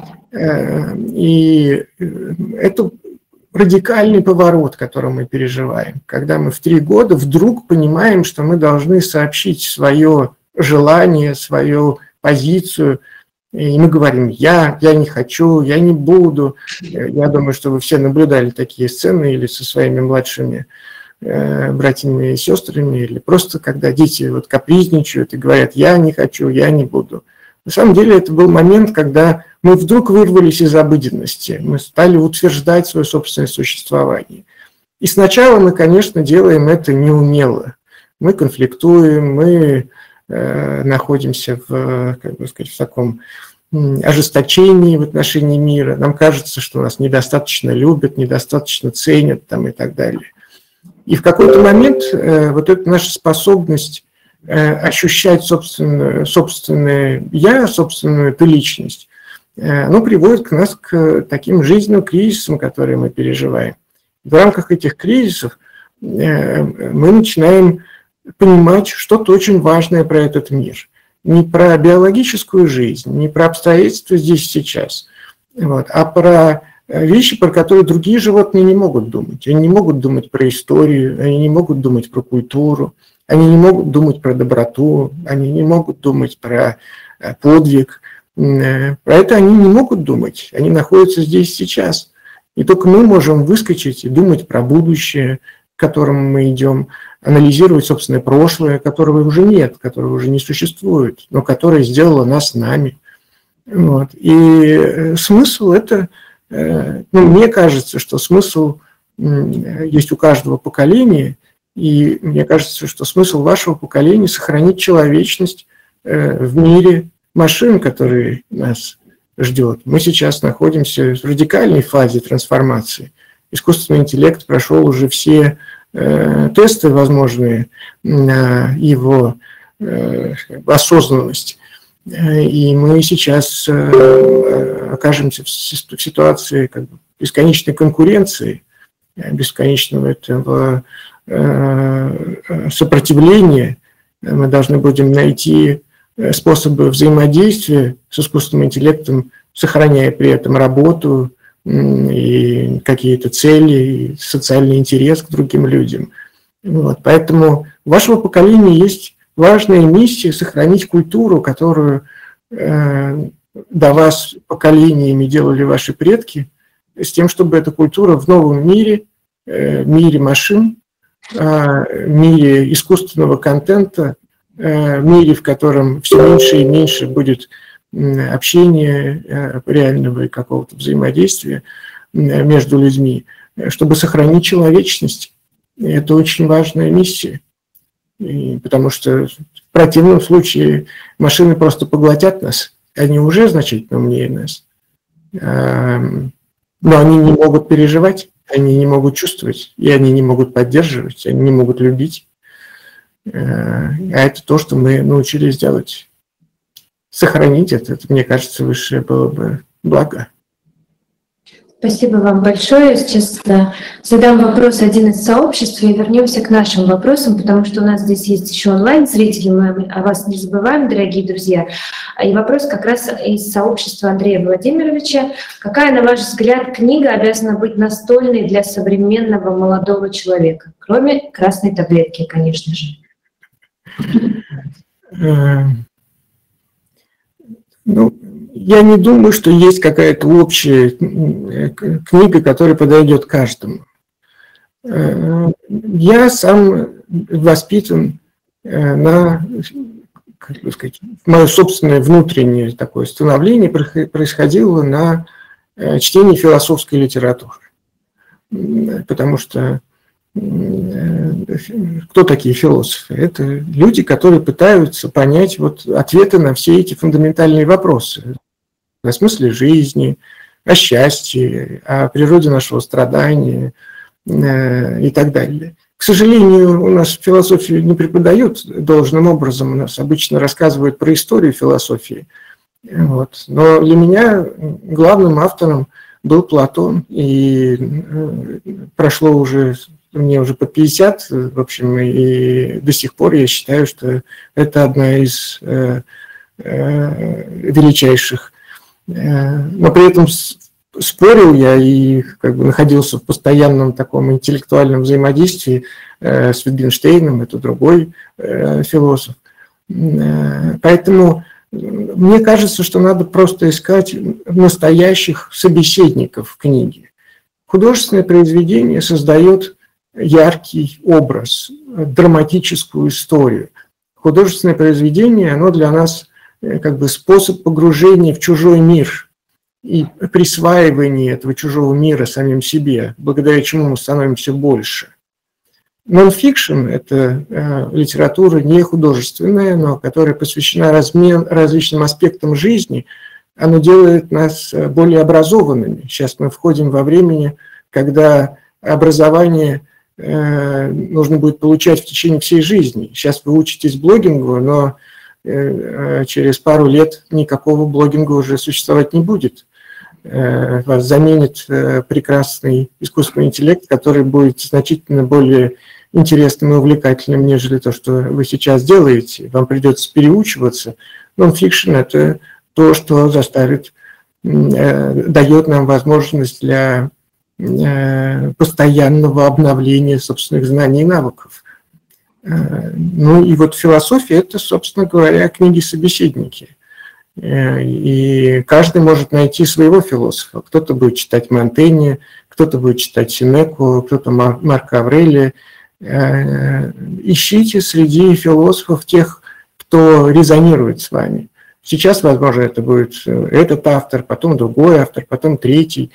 [SPEAKER 2] И это радикальный поворот, который мы переживаем, когда мы в три года вдруг понимаем, что мы должны сообщить свое желание, свою позицию, и мы говорим «я», «я не хочу», «я не буду». Я думаю, что вы все наблюдали такие сцены или со своими младшими братьями и сестрами, или просто когда дети вот капризничают и говорят «я не хочу», «я не буду». На самом деле это был момент, когда мы вдруг вырвались из обыденности, мы стали утверждать свое собственное существование. И сначала мы, конечно, делаем это неумело. Мы конфликтуем, мы э, находимся в, как бы сказать, в таком ожесточении в отношении мира. Нам кажется, что нас недостаточно любят, недостаточно ценят там, и так далее. И в какой-то момент э, вот эта наша способность э, ощущать собственное, собственное «я», собственную эту личность, э, оно приводит к нас к таким жизненным кризисам, которые мы переживаем. В рамках этих кризисов э, мы начинаем понимать что-то очень важное про этот мир. Не про биологическую жизнь, не про обстоятельства здесь и сейчас, вот, а про вещи, про которые другие животные не могут думать. Они не могут думать про историю, они не могут думать про культуру, они не могут думать про доброту, они не могут думать про подвиг. Про это они не могут думать, они находятся здесь сейчас. И только мы можем выскочить и думать про будущее, к которому мы идем, анализировать собственное прошлое, которого уже нет, которого уже не существует, но которое сделало нас нами. Вот. И смысл – это… Ну, мне кажется, что смысл есть у каждого поколения, и мне кажется, что смысл вашего поколения – сохранить человечность в мире машин, который нас ждет. Мы сейчас находимся в радикальной фазе трансформации. Искусственный интеллект прошел уже все тесты возможные на его осознанность. И мы сейчас окажемся в ситуации как бы бесконечной конкуренции, бесконечного этого сопротивления. Мы должны будем найти способы взаимодействия с искусственным интеллектом, сохраняя при этом работу и какие-то цели, и социальный интерес к другим людям. Вот. Поэтому у вашего поколения есть важная миссия сохранить культуру, которую э, до вас поколениями делали ваши предки, с тем, чтобы эта культура в новом мире, э, мире машин, э, мире искусственного контента, э, мире, в котором все меньше и меньше будет э, общения, э, реального и какого-то взаимодействия э, между людьми, чтобы сохранить человечность. И это очень важная миссия. И потому что в противном случае машины просто поглотят нас. Они уже значительно умнее нас. Но они не могут переживать, они не могут чувствовать, и они не могут поддерживать, они не могут любить. А это то, что мы научились делать. Сохранить это, это, мне кажется, высшее было бы благо.
[SPEAKER 1] Спасибо вам большое. Сейчас да, задам вопрос один из сообществ и вернемся к нашим вопросам, потому что у нас здесь есть еще онлайн-зрители, мы о вас не забываем, дорогие друзья. И вопрос как раз из сообщества Андрея Владимировича. Какая, на ваш взгляд, книга обязана быть настольной для современного молодого человека, кроме красной таблетки, конечно же?
[SPEAKER 2] Ну, я не думаю, что есть какая-то общая книга, которая подойдет каждому. Я сам воспитан на, как бы сказать, мое собственное внутреннее такое становление происходило на чтении философской литературы. Потому что кто такие философы? Это люди, которые пытаются понять вот ответы на все эти фундаментальные вопросы о смысле жизни, о счастье, о природе нашего страдания и так далее. К сожалению, у нас философию не преподают должным образом, у нас обычно рассказывают про историю философии. Вот. Но для меня главным автором был Платон, и прошло уже... Мне уже под пятьдесят, в общем, и до сих пор я считаю, что это одна из э, э, величайших. Но при этом спорил я и как бы находился в постоянном таком интеллектуальном взаимодействии э, с Wittgenstein'ом, это другой э, философ. Поэтому мне кажется, что надо просто искать настоящих собеседников в книге. Художественное произведение создает яркий образ, драматическую историю. Художественное произведение, оно для нас как бы способ погружения в чужой мир и присваивания этого чужого мира самим себе, благодаря чему мы становимся больше. Нон-фикшн – это э, литература не художественная, но которая посвящена размен, различным аспектам жизни. Она делает нас более образованными. Сейчас мы входим во время, когда образование нужно будет получать в течение всей жизни. Сейчас вы учитесь блогингу, но через пару лет никакого блогинга уже существовать не будет. Вас заменит прекрасный искусственный интеллект, который будет значительно более интересным и увлекательным, нежели то, что вы сейчас делаете. Вам придется переучиваться. Нон-фикшн – это то, что заставит, дает нам возможность для постоянного обновления собственных знаний и навыков. Ну и вот философия – это, собственно говоря, книги-собеседники. И каждый может найти своего философа. Кто-то будет читать Монтэня, кто-то будет читать Сенеку, кто-то Марка Аврелия. Ищите среди философов тех, кто резонирует с вами. Сейчас, возможно, это будет этот автор, потом другой автор, потом третий.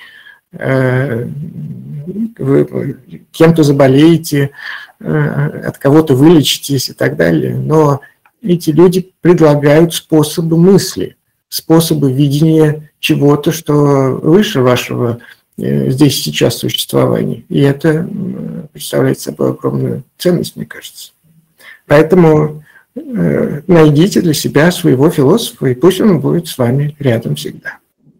[SPEAKER 2] Вы кем-то заболеете, от кого-то вылечитесь и так далее. Но эти люди предлагают способы мысли, способы видения чего-то, что выше вашего здесь сейчас существования. И это представляет собой огромную ценность, мне кажется. Поэтому найдите для себя своего философа, и пусть он будет с вами рядом всегда.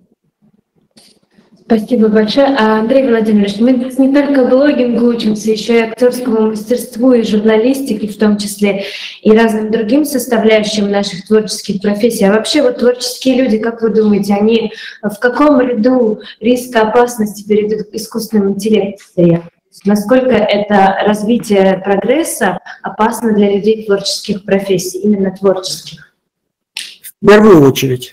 [SPEAKER 1] Спасибо большое. Андрей Владимирович, мы не только блогингу учимся, еще и актерскому мастерству, и журналистике, в том числе, и разным другим составляющим наших творческих профессий. А вообще вот творческие люди, как вы думаете, они в каком ряду риска опасности перед искусственным интеллектом стоят? Насколько это развитие прогресса опасно для людей творческих профессий, именно творческих?
[SPEAKER 2] В первую очередь.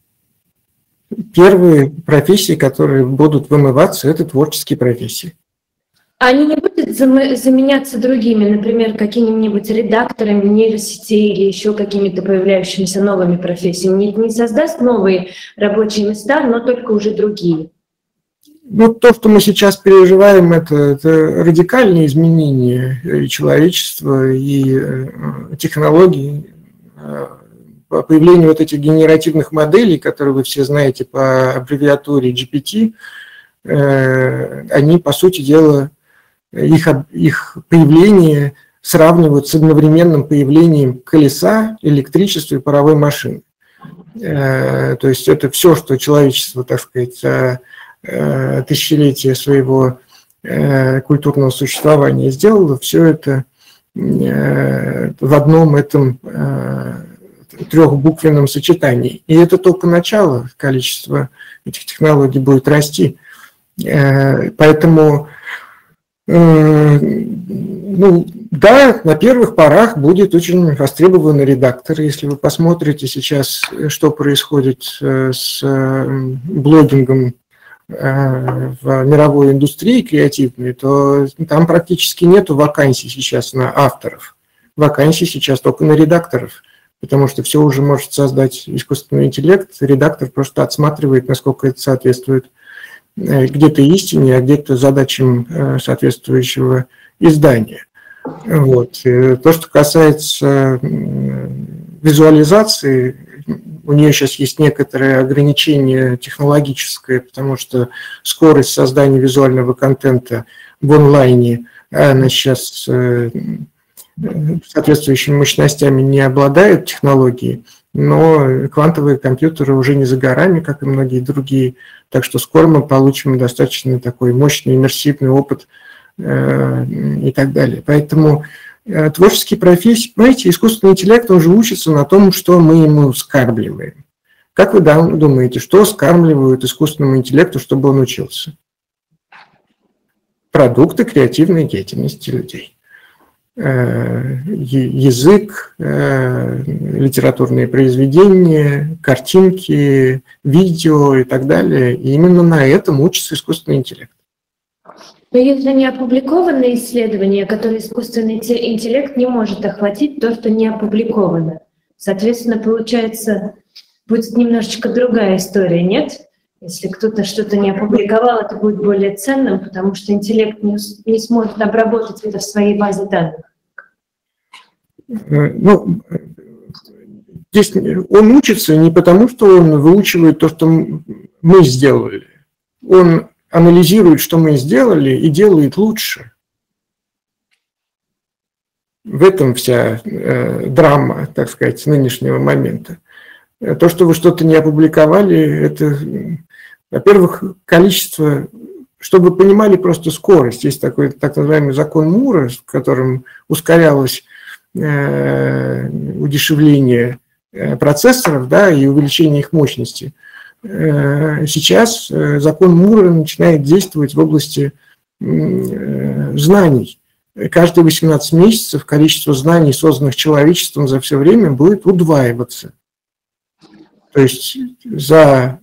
[SPEAKER 2] Первые профессии, которые будут вымываться, это творческие профессии.
[SPEAKER 1] Они не будут заменяться другими, например, какими-нибудь редакторами нейросетей или еще какими-то появляющимися новыми профессиями? Не, не создаст новые рабочие места, но только уже другие?
[SPEAKER 2] Ну, то, что мы сейчас переживаем, это, это радикальные изменения и человечества, и технологий. По появлению вот этих генеративных моделей, которые вы все знаете по аббревиатуре джи пи ти, они, по сути дела, их, их появление сравнивают с одновременным появлением колеса, электричества и паровой машины. То есть это все, что человечество, так сказать, тысячелетия своего культурного существования, сделала все это в одном этом трехбуквенном сочетании. И это только начало, количество этих технологий будет расти. Поэтому, ну, да, на первых порах будет очень востребован редактор. Если вы посмотрите сейчас, что происходит с блогингом в мировой индустрии креативной, то там практически нету вакансий сейчас на авторов. Вакансий сейчас только на редакторов, потому что все уже может создать искусственный интеллект. Редактор просто отсматривает, насколько это соответствует где-то истине, а где-то задачам соответствующего издания. Вот. То, что касается визуализации, у нее сейчас есть некоторое ограничение технологическое, потому что скорость создания визуального контента в онлайне, она сейчас соответствующими мощностями не обладает технологией, но квантовые компьютеры уже не за горами, как и многие другие, так что скоро мы получим достаточно такой мощный иммерсивный опыт и так далее. Поэтому творческие профессии, понимаете, искусственный интеллект, он же учится на том, что мы ему скармливаем. Как вы думаете, что скармливают искусственному интеллекту, чтобы он учился? Продукты креативной деятельности людей. Язык, литературные произведения, картинки, видео и так далее. И именно на этом учится искусственный интеллект.
[SPEAKER 1] Но если не опубликованные исследования, которые искусственный интеллект не может охватить, то, что не опубликовано. Соответственно, получается, будет немножечко другая история, нет? Если кто-то что-то не опубликовал, это будет более ценным, потому что интеллект не, не сможет обработать это в своей базе данных.
[SPEAKER 2] Ну, здесь он учится не потому, что он выучивает то, что мы сделали. Он анализирует, что мы сделали, и делает лучше. В этом вся э, драма, так сказать, нынешнего момента. То, что вы что-то не опубликовали, это, во-первых, количество, чтобы вы понимали просто скорость. Есть такой так называемый закон Мура, в котором ускорялось э, удешевление процессоров, да, и увеличение их мощности. Сейчас закон Мура начинает действовать в области знаний. Каждые восемнадцать месяцев количество знаний, созданных человечеством за все время, будет удваиваться. То есть за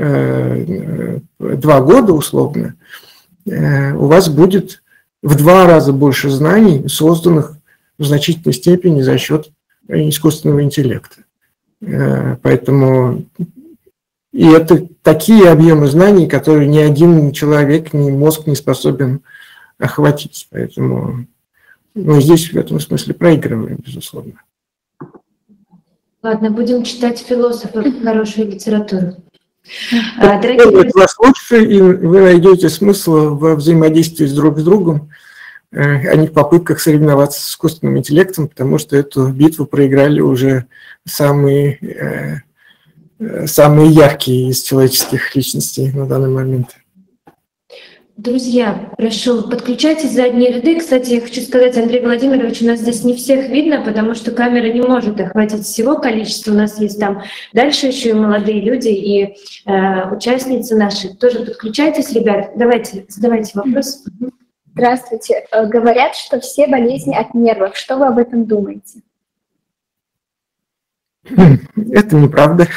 [SPEAKER 2] два года, условно, у вас будет в два раза больше знаний, созданных в значительной степени за счет искусственного интеллекта. Поэтому... И это такие объемы знаний, которые ни один человек, ни мозг не способен охватить. Поэтому мы здесь в этом смысле проигрываем, безусловно.
[SPEAKER 1] Ладно, будем читать философов, хорошую литературу.
[SPEAKER 2] Дорогие... Вас лучше, и вы найдете смысл во взаимодействии с друг с другом, а не в попытках соревноваться с искусственным интеллектом, потому что эту битву проиграли уже самые... самые яркие из человеческих личностей на данный момент.
[SPEAKER 1] Друзья, прошу, подключайтесь в задние ряды. Кстати, я хочу сказать, Андрей Владимирович, у нас здесь не всех видно, потому что камера не может охватить всего количества. У нас есть там дальше еще и молодые люди, и э, участницы наши. Тоже подключайтесь, ребят. Давайте, задавайте вопрос.
[SPEAKER 5] Здравствуйте. Говорят, что все болезни от нервов. Что вы об этом думаете?
[SPEAKER 2] Это неправда.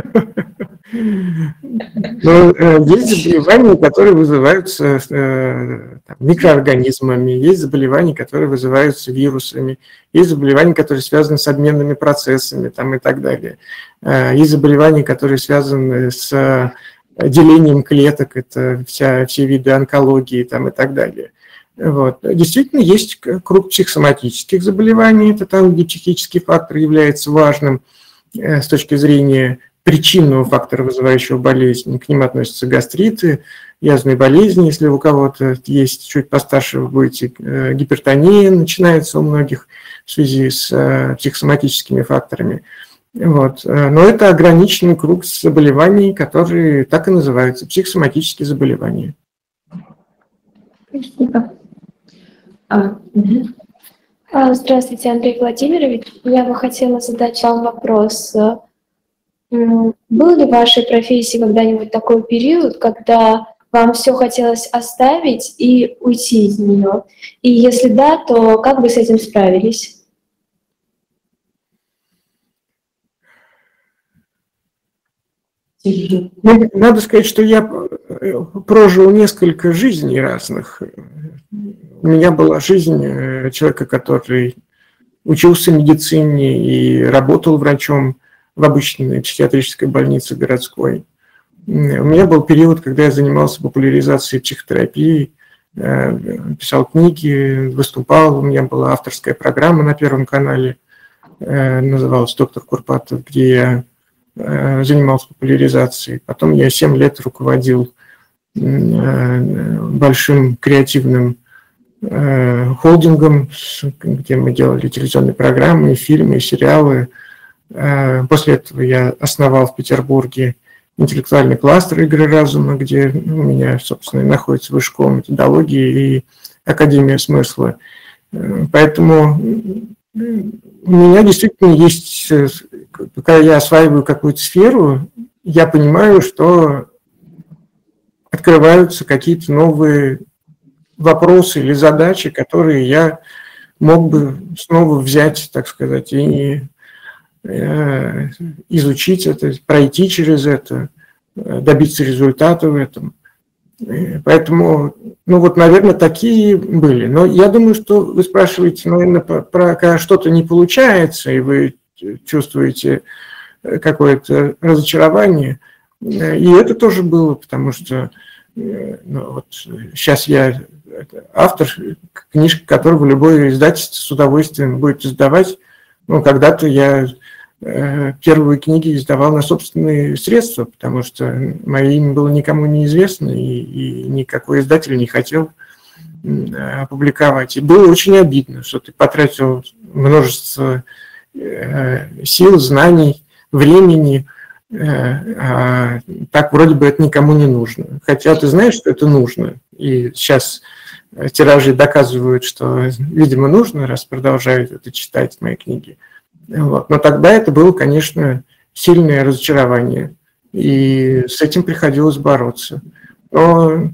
[SPEAKER 2] Но есть заболевания, которые вызываются там, микроорганизмами, есть заболевания, которые вызываются вирусами, есть заболевания, которые связаны с обменными процессами там, и так далее. Есть заболевания, которые связаны с делением клеток, это вся, все виды онкологии там, и так далее. Вот. Действительно, есть круг психосоматических заболеваний, это там, где психический фактор является важным с точки зрения причинного фактора, вызывающего болезнь. К ним относятся гастриты, язвенные болезни, если у кого-то есть, чуть постарше вы будете, гипертония начинается у многих в связи с психосоматическими факторами. Вот. Но это ограниченный круг заболеваний, которые так и называются – психосоматические заболевания.
[SPEAKER 5] Спасибо.
[SPEAKER 1] А, угу.
[SPEAKER 6] Здравствуйте, Андрей Владимирович. Я бы хотела задать вам вопрос. Был ли в вашей профессии когда-нибудь такой период, когда вам все хотелось оставить и уйти из нее? И если да, то как вы с этим справились?
[SPEAKER 2] Надо сказать, что я прожил несколько жизней разных. У меня была жизнь человека, который учился медицине и работал врачом в обычной психиатрической больнице городской. У меня был период, когда я занимался популяризацией психотерапии, писал книги, выступал. У меня была авторская программа на Первом канале, называлась «Доктор Курпатов», где я занимался популяризацией. Потом я семь лет руководил большим креативным холдингом, где мы делали телевизионные программы, фильмы, сериалы. После этого я основал в Петербурге интеллектуальный кластер «Игры разума», где у меня, собственно, находится высшая школа методологии и Академия смысла. Поэтому у меня действительно есть, когда я осваиваю какую-то сферу, я понимаю, что открываются какие-то новые вопросы или задачи, которые я мог бы снова взять, так сказать, и э, изучить это, пройти через это, добиться результата в этом. Поэтому, ну вот, наверное, такие были. Но я думаю, что вы спрашиваете, наверное, про когда что-то не получается, и вы чувствуете какое-то разочарование. И это тоже было, потому что ну, вот сейчас я автор книжки, которую любое издательство с удовольствием будет издавать. Ну, когда-то я первые книги издавал на собственные средства, потому что мое имя было никому не известно, и, и никакой издатель не хотел опубликовать. И было очень обидно, что ты потратил множество сил, знаний, времени, а так вроде бы это никому не нужно. Хотя ты знаешь, что это нужно, и сейчас тиражи доказывают, что, видимо, нужно, раз продолжают это читать, мои книги. Вот. Но тогда это было, конечно, сильное разочарование, и с этим приходилось бороться. Но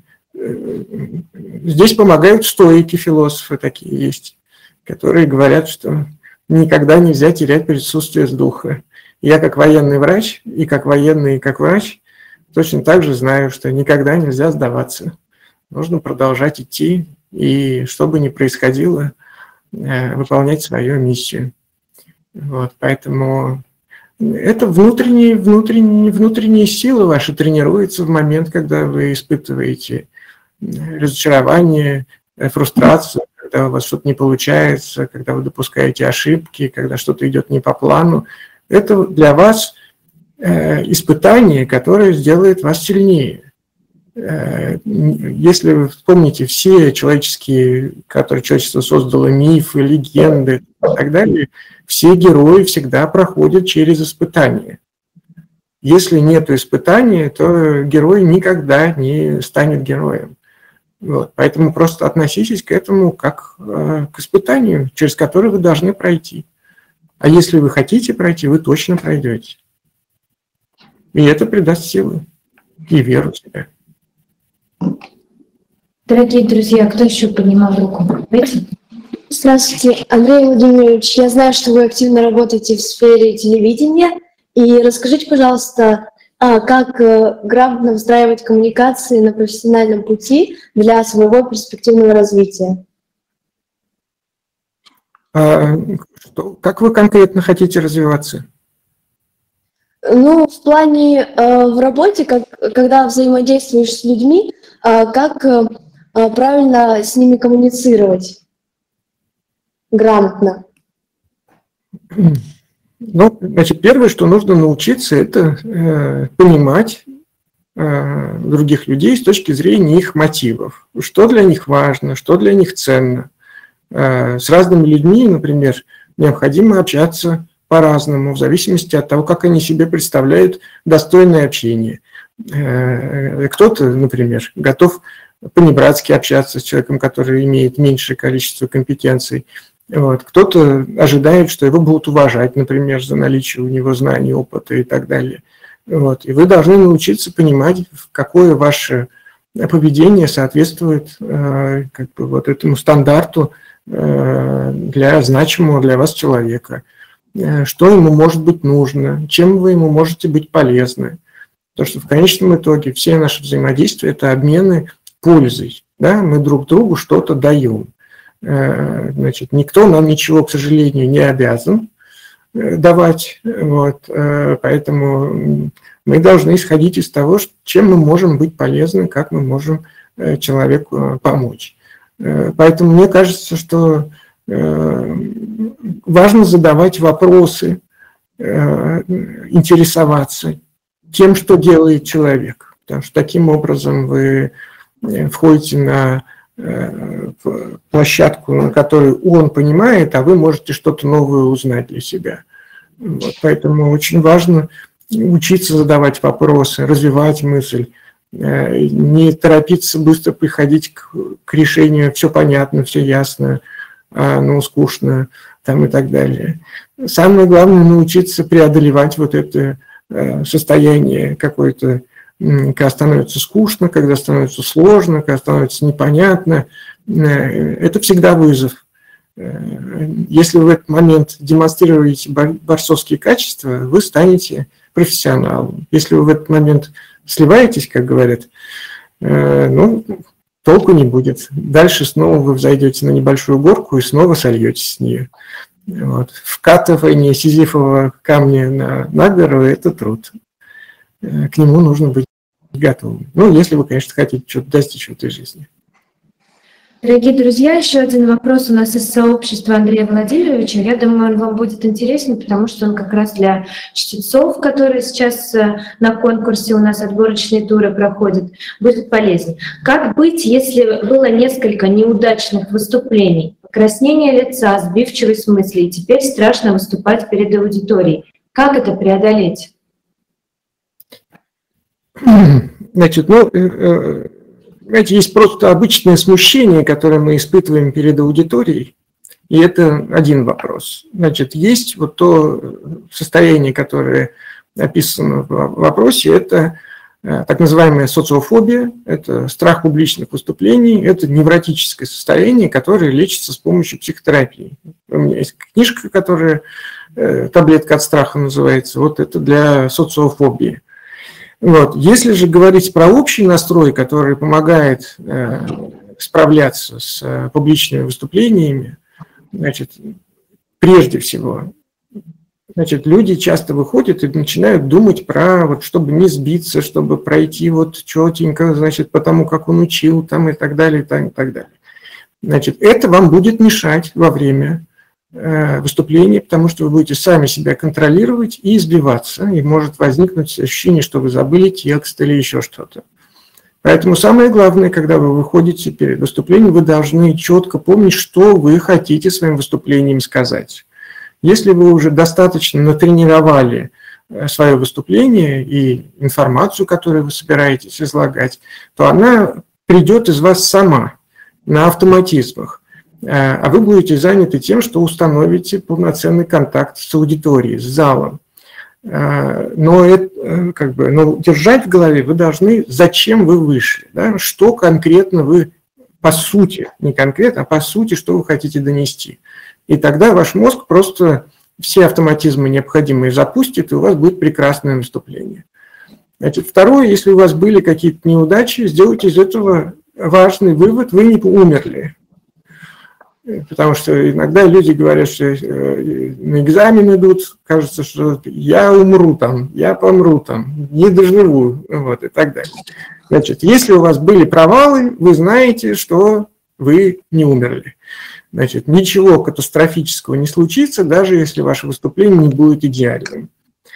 [SPEAKER 2] здесь помогают стоики, философы такие есть, которые говорят, что никогда нельзя терять присутствие духа. Я как военный врач, и как военный, и как врач, точно так же знаю, что никогда нельзя сдаваться. Нужно продолжать идти, и что бы ни происходило, выполнять свою миссию. Вот, поэтому это внутренние, внутренние, внутренние силы ваши тренируются в момент, когда вы испытываете разочарование, фрустрацию, когда у вас что-то не получается, когда вы допускаете ошибки, когда что-то идет не по плану. Это для вас испытание, которое сделает вас сильнее. Если вы вспомните все человеческие, которые человечество создало, мифы, легенды и так далее, все герои всегда проходят через испытания. Если нет испытания, то герой никогда не станет героем. Вот. Поэтому просто относитесь к этому как к испытанию, через которое вы должны пройти. А если вы хотите пройти, вы точно пройдете. И это придаст силы и веру в себя.
[SPEAKER 6] Дорогие друзья, кто еще поднимал руку? Давайте.
[SPEAKER 3] Здравствуйте, Андрей Владимирович. Я знаю, что вы активно работаете в сфере телевидения. И расскажите, пожалуйста, как грамотно выстраивать коммуникации на профессиональном пути для своего перспективного развития?
[SPEAKER 2] А, что, как вы конкретно хотите развиваться?
[SPEAKER 3] Ну, в плане э, в работе, как, когда взаимодействуешь с людьми, э, как э, правильно с ними коммуницировать грамотно?
[SPEAKER 2] Ну, значит, первое, что нужно научиться, это э, понимать э, других людей с точки зрения их мотивов. Что для них важно, что для них ценно. Э, с разными людьми, например, необходимо общаться по-разному, в зависимости от того, как они себе представляют достойное общение. Кто-то, например, готов понебратски общаться с человеком, который имеет меньшее количество компетенций. Вот. Кто-то ожидает, что его будут уважать, например, за наличие у него знаний, опыта и так далее. Вот. И вы должны научиться понимать, какое ваше поведение соответствует э, как бы вот этому стандарту э, для значимого для вас человека. Э, что ему может быть нужно, чем вы ему можете быть полезны. Потому что в конечном итоге все наши взаимодействия – это обмены пользой. Да? Мы друг другу что-то даем. Э, значит, никто нам ничего, к сожалению, не обязан давать, вот, поэтому мы должны исходить из того, чем мы можем быть полезны, как мы можем человеку помочь. Поэтому мне кажется, что важно задавать вопросы, интересоваться тем, что делает человек, потому что таким образом вы входите на площадку, на которой он понимает, а вы можете что-то новое узнать для себя. Вот, поэтому очень важно учиться задавать вопросы, развивать мысль, не торопиться быстро приходить к, к решению, все понятно, все ясно, а, ну, скучно там, и так далее. Самое главное – научиться преодолевать вот это состояние какое-то, когда становится скучно, когда становится сложно, когда становится непонятно. Это всегда вызов. Если вы в этот момент демонстрируете борцовские качества, вы станете профессионалом. Если вы в этот момент сливаетесь, как говорят, ну, толку не будет. Дальше снова вы взойдете на небольшую горку и снова сольетесь с нее. Вот. Вкатывание сизифового камня на, на гору – это труд. К нему нужно быть готовым. Ну, если вы, конечно, хотите что-то достичь в этой жизни.
[SPEAKER 1] Дорогие друзья, еще один вопрос у нас из сообщества Андрея Владимировича. Я думаю, он вам будет интересен, потому что он как раз для чтецов, которые сейчас на конкурсе у нас отборочные туры проходят, будет полезен. Как быть, если было несколько неудачных выступлений, покраснение лица, сбивчивость мыслей, и теперь страшно выступать перед аудиторией? Как это преодолеть?
[SPEAKER 2] Значит, ну, знаете, есть просто обычное смущение, которое мы испытываем перед аудиторией, и это один вопрос. Значит, есть вот то состояние, которое описано в вопросе, это так называемая социофобия, это страх публичных выступлений, это невротическое состояние, которое лечится с помощью психотерапии. У меня есть книжка, которая «Таблетка от страха» называется, вот это для социофобии. Вот. Если же говорить про общий настрой, который помогает э, справляться с э, публичными выступлениями, значит, прежде всего, значит, люди часто выходят и начинают думать про, вот, чтобы не сбиться, чтобы пройти вот четенько, значит, по тому, как он учил, там, и так далее, и так, и так далее. Значит, это вам будет мешать во время выступление, потому что вы будете сами себя контролировать и избиваться, и может возникнуть ощущение, что вы забыли текст или еще что-то. Поэтому самое главное, когда вы выходите перед выступлением, вы должны четко помнить, что вы хотите своим выступлением сказать. Если вы уже достаточно натренировали свое выступление и информацию, которую вы собираетесь излагать, то она придет из вас сама на автоматизмах. А вы будете заняты тем, что установите полноценный контакт с аудиторией, с залом. Но, это, как бы, но держать в голове вы должны, зачем вы вышли, да? Что конкретно вы, по сути, не конкретно, а по сути, что вы хотите донести. И тогда ваш мозг просто все автоматизмы необходимые запустит, и у вас будет прекрасное выступление. Значит, второе, если у вас были какие-то неудачи, сделайте из этого важный вывод, вы не умерли. Потому что иногда люди говорят, что на экзамен идут, кажется, что я умру там, я помру там, не доживу, вот, и так далее. Значит, если у вас были провалы, вы знаете, что вы не умерли. Значит, ничего катастрофического не случится, даже если ваше выступление не будет идеальным.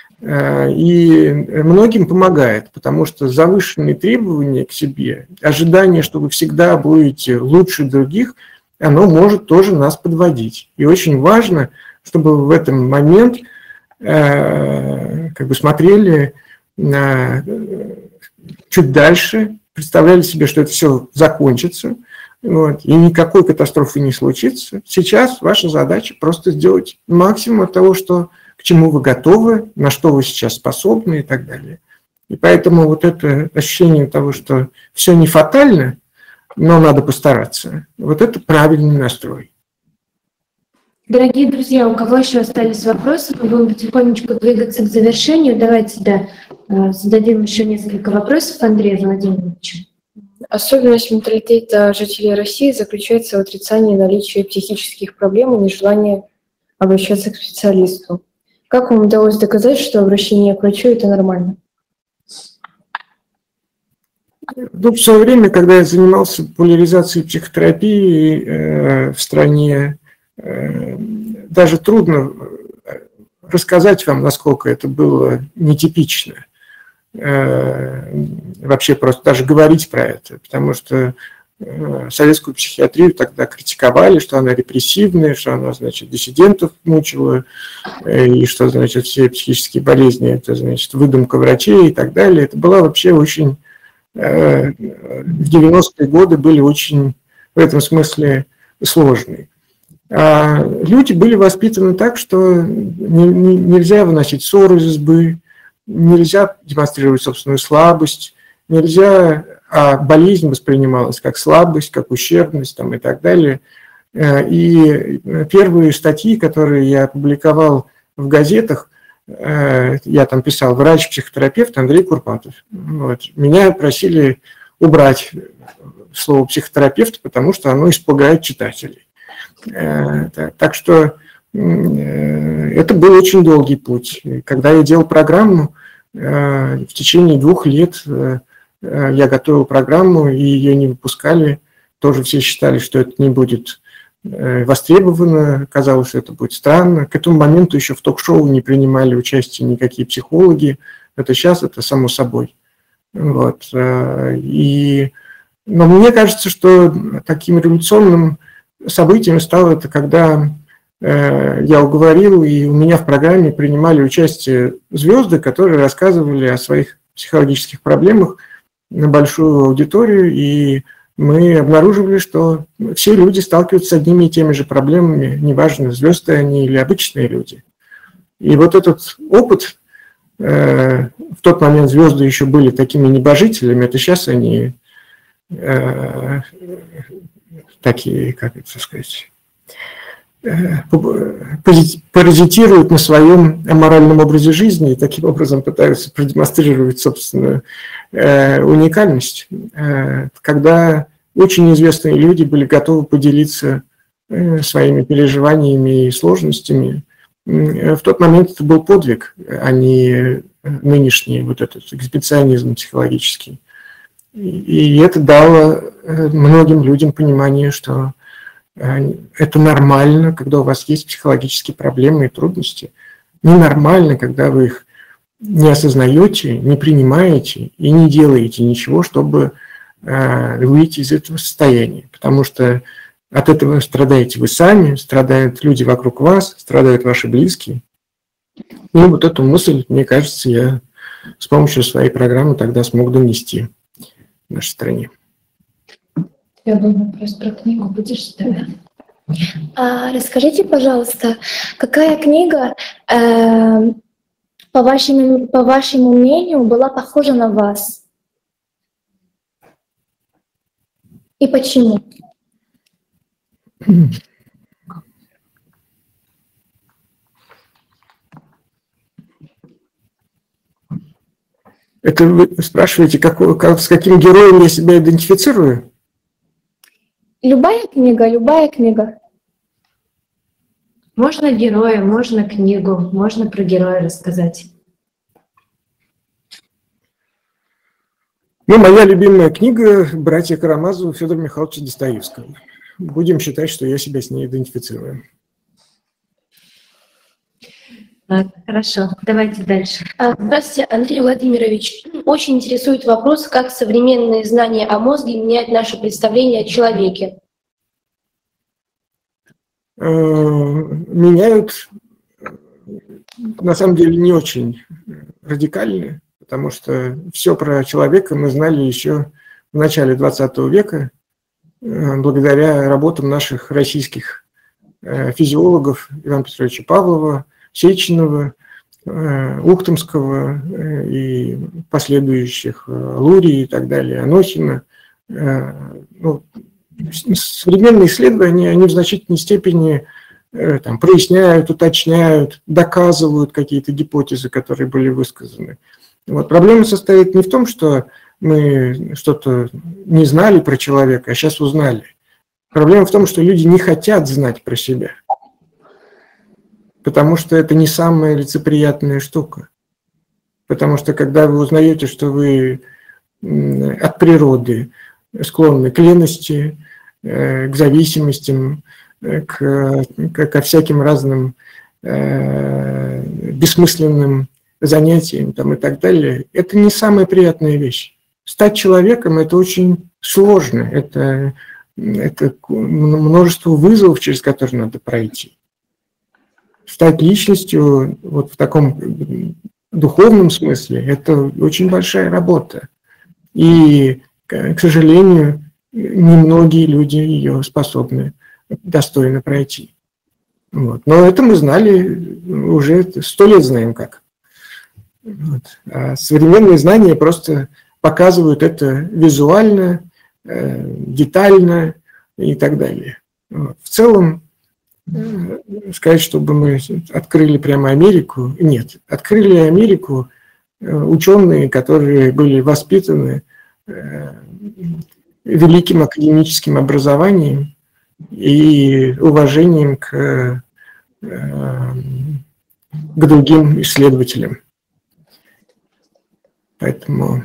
[SPEAKER 2] И многим помогает, потому что завышенные требования к себе, ожидание, что вы всегда будете лучше других, оно может тоже нас подводить. И очень важно, чтобы в этот момент как бы смотрели на, чуть дальше, представляли себе, что это все закончится, вот, и никакой катастрофы не случится. Сейчас ваша задача просто сделать максимум от того, что, к чему вы готовы, на что вы сейчас способны и так далее. И поэтому вот это ощущение того, что все не фатально, но надо постараться, вот это правильный настрой.
[SPEAKER 1] Дорогие друзья, у кого еще остались вопросы, мы будем потихонечку двигаться к завершению. Давайте, да, зададим еще несколько вопросов Андрею Владимировичу.
[SPEAKER 7] Особенность менталитета жителей России заключается в отрицании наличия психических проблем и нежелании обращаться к специалисту. Как вам удалось доказать, что обращение к врачу – это нормально?
[SPEAKER 2] Ну, в свое время, когда я занимался популяризацией психотерапии э, в стране, э, даже трудно рассказать вам, насколько это было нетипично. Э, вообще просто даже говорить про это, потому что э, советскую психиатрию тогда критиковали, что она репрессивная, что она, значит, диссидентов мучила, э, и что, значит, все психические болезни – это, значит, выдумка врачей и так далее. Это была вообще очень... В девяностые годы были очень в этом смысле сложные. А люди были воспитаны так, что не, не, нельзя выносить ссоры из избы, нельзя демонстрировать собственную слабость, нельзя, а болезнь воспринималась как слабость, как ущербность там, и так далее. И первые статьи, которые я опубликовал в газетах, я там писал врач-психотерапевт Андрей Курпатов. Вот. Меня просили убрать слово психотерапевт, потому что оно испугает читателей. Так что это был очень долгий путь. Когда я делал программу, в течение двух лет я готовил программу, и ее не выпускали. Тоже все считали, что это не будет востребовано, казалось, что это будет странно. К этому моменту еще в ток-шоу не принимали участие никакие психологи. Это сейчас, это само собой. Вот. И... Но мне кажется, что таким революционным событием стало это, когда я уговорил, и у меня в программе принимали участие звезды, которые рассказывали о своих психологических проблемах на большую аудиторию, и мы обнаруживали, что все люди сталкиваются с одними и теми же проблемами, неважно, звезды они или обычные люди. И вот этот опыт, э, в тот момент звезды еще были такими небожителями, это сейчас они э, такие, как это сказать, э, паразитируют на своем аморальном образе жизни и таким образом пытаются продемонстрировать собственную э, уникальность, э, когда очень известные люди были готовы поделиться э, своими переживаниями и сложностями. В тот момент это был подвиг, а не нынешний вот этот эксбиционизм психологический. И это дало многим людям понимание, что это нормально, когда у вас есть психологические проблемы и трудности. Ненормально, когда вы их не осознаете, не принимаете и не делаете ничего, чтобы выйти из этого состояния. Потому что от этого страдаете вы сами, страдают люди вокруг вас, страдают ваши близкие. И вот эту мысль, мне кажется, я с помощью своей программы тогда смог донести в нашей стране.
[SPEAKER 6] Я был вопрос про книгу, будешь тогда?
[SPEAKER 3] А, расскажите, пожалуйста, какая книга, э, по вашему, по вашему мнению, была похожа на вас? И почему?
[SPEAKER 2] Это вы спрашиваете, как, как, с каким героем я себя идентифицирую?
[SPEAKER 3] Любая книга, любая книга.
[SPEAKER 1] Можно героя, можно книгу, можно про героя рассказать.
[SPEAKER 2] Ну, моя любимая книга «Братья Карамазовы» Федора Михайловича Достоевского. Будем считать, что я себя с ней идентифицирую.
[SPEAKER 1] Хорошо, давайте дальше.
[SPEAKER 8] Здравствуйте, Андрей Владимирович. Очень интересует вопрос, как современные знания о мозге меняют наше представление о человеке.
[SPEAKER 2] Меняют на самом деле не очень радикальны, потому что все про человека мы знали еще в начале двадцатого века, благодаря работам наших российских физиологов Ивана Петровича Павлова, Сеченова, Ухтомского и последующих, Лурии и так далее, Анохина. Ну, современные исследования, они в значительной степени там, проясняют, уточняют, доказывают какие-то гипотезы, которые были высказаны. Вот. Проблема состоит не в том, что мы что-то не знали про человека, а сейчас узнали. Проблема в том, что люди не хотят знать про себя, потому что это не самая лицеприятная штука. Потому что когда вы узнаете, что вы от природы склонны к лености, к зависимостям, к, ко всяким разным э, бессмысленным занятиям там, и так далее, это не самая приятная вещь. Стать человеком – это очень сложно, это, это множество вызовов, через которые надо пройти. Стать личностью вот в таком духовном смысле – это очень большая работа. И, к сожалению, немногие люди ее способны достойно пройти. Вот. Но это мы знали, уже сто лет знаем как. Вот. А современные знания просто показывают это визуально, э, детально и так далее. Вот. В целом, э, сказать, чтобы мы открыли прямо Америку, нет. Открыли Америку э, ученые, которые были воспитаны э, великим академическим образованием и уважением к, к другим исследователям. Поэтому...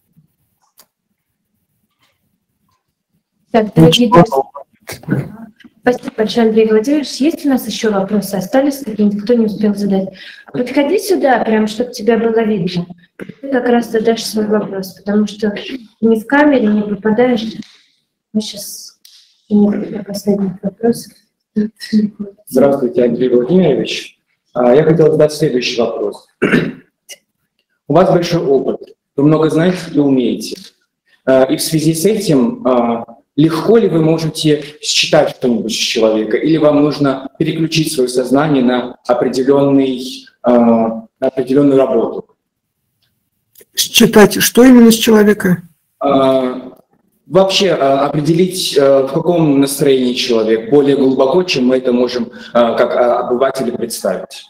[SPEAKER 1] Так, дорогие друзья, спасибо большое, Андрей Владимирович. Есть у нас еще вопросы? Остались какие-нибудь? Кто не успел задать? Подходи сюда, прям, чтобы тебя было видно. Ты как раз задашь свой вопрос, потому что не в камере, не попадаешь. Мы сейчас... Последних вопросов.
[SPEAKER 9] Здравствуйте, Андрей Владимирович. Я хотел задать следующий вопрос. У вас большой опыт, вы много знаете и умеете. И в связи с этим, легко ли вы можете считать что-нибудь с человека, или вам нужно переключить свое сознание на, определенный, на определенную работу?
[SPEAKER 2] Считать что именно с человека?
[SPEAKER 9] Вообще определить, в каком настроении человек, более глубоко, чем мы это можем как обыватели представить.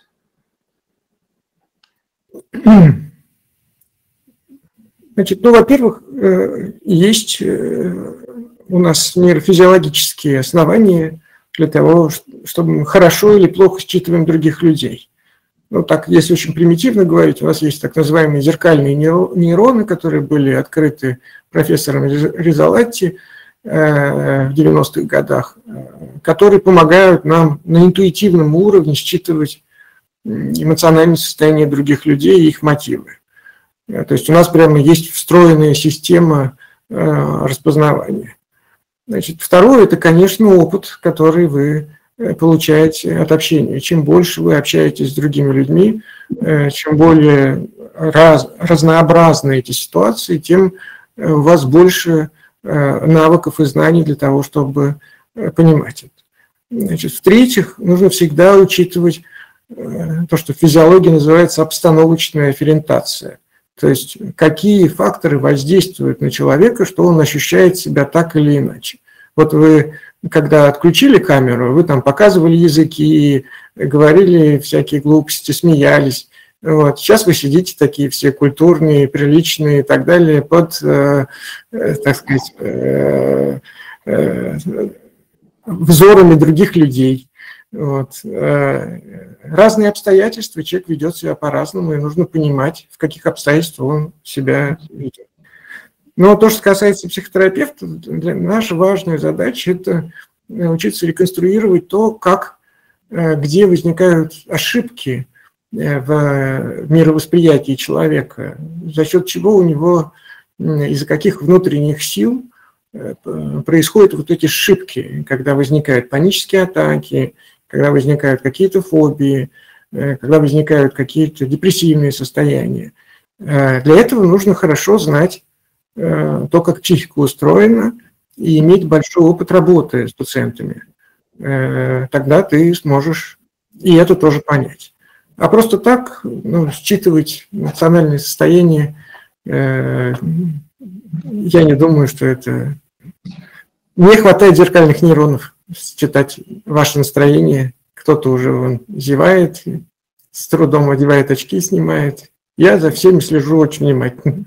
[SPEAKER 2] Значит, ну, во-первых, есть у нас нейрофизиологические основания для того, чтобы мы хорошо или плохо считываем других людей. Ну, так, если очень примитивно говорить, у нас есть так называемые зеркальные нейроны, которые были открыты профессором Ризолатти в девяностых годах, которые помогают нам на интуитивном уровне считывать эмоциональное состояние других людей и их мотивы. То есть у нас прямо есть встроенная система распознавания. Значит, второе – это, конечно, опыт, который вы получаете от общения. Чем больше вы общаетесь с другими людьми, чем более раз, разнообразны эти ситуации, тем у вас больше навыков и знаний для того, чтобы понимать это. Значит, в-третьих, нужно всегда учитывать то, что в физиологии называется обстановочная афферентация. То есть какие факторы воздействуют на человека, что он ощущает себя так или иначе. Вот вы, когда отключили камеру, вы там показывали языки, говорили всякие глупости, смеялись. Вот. Сейчас вы сидите такие все культурные, приличные и так далее под, э, э, так сказать, э, э, взорами других людей. Вот. Разные обстоятельства, человек ведет себя по-разному, и нужно понимать, в каких обстоятельствах он себя ведет. Но то, что касается психотерапевта, для наша важная задача – это научиться реконструировать то, как, где возникают ошибки в мировосприятии человека, за счет чего у него, из-за каких внутренних сил происходят вот эти ошибки, когда возникают панические атаки, когда возникают какие-то фобии, когда возникают какие-то депрессивные состояния. Для этого нужно хорошо знать то, как психика устроена, и иметь большой опыт работы с пациентами. Тогда ты сможешь и это тоже понять. А просто так, ну, считывать эмоциональное состояние, я не думаю, что это... Не хватает зеркальных нейронов считать ваше настроение. Кто-то уже вон зевает, с трудом одевает очки, снимает. Я за всеми слежу очень внимательно.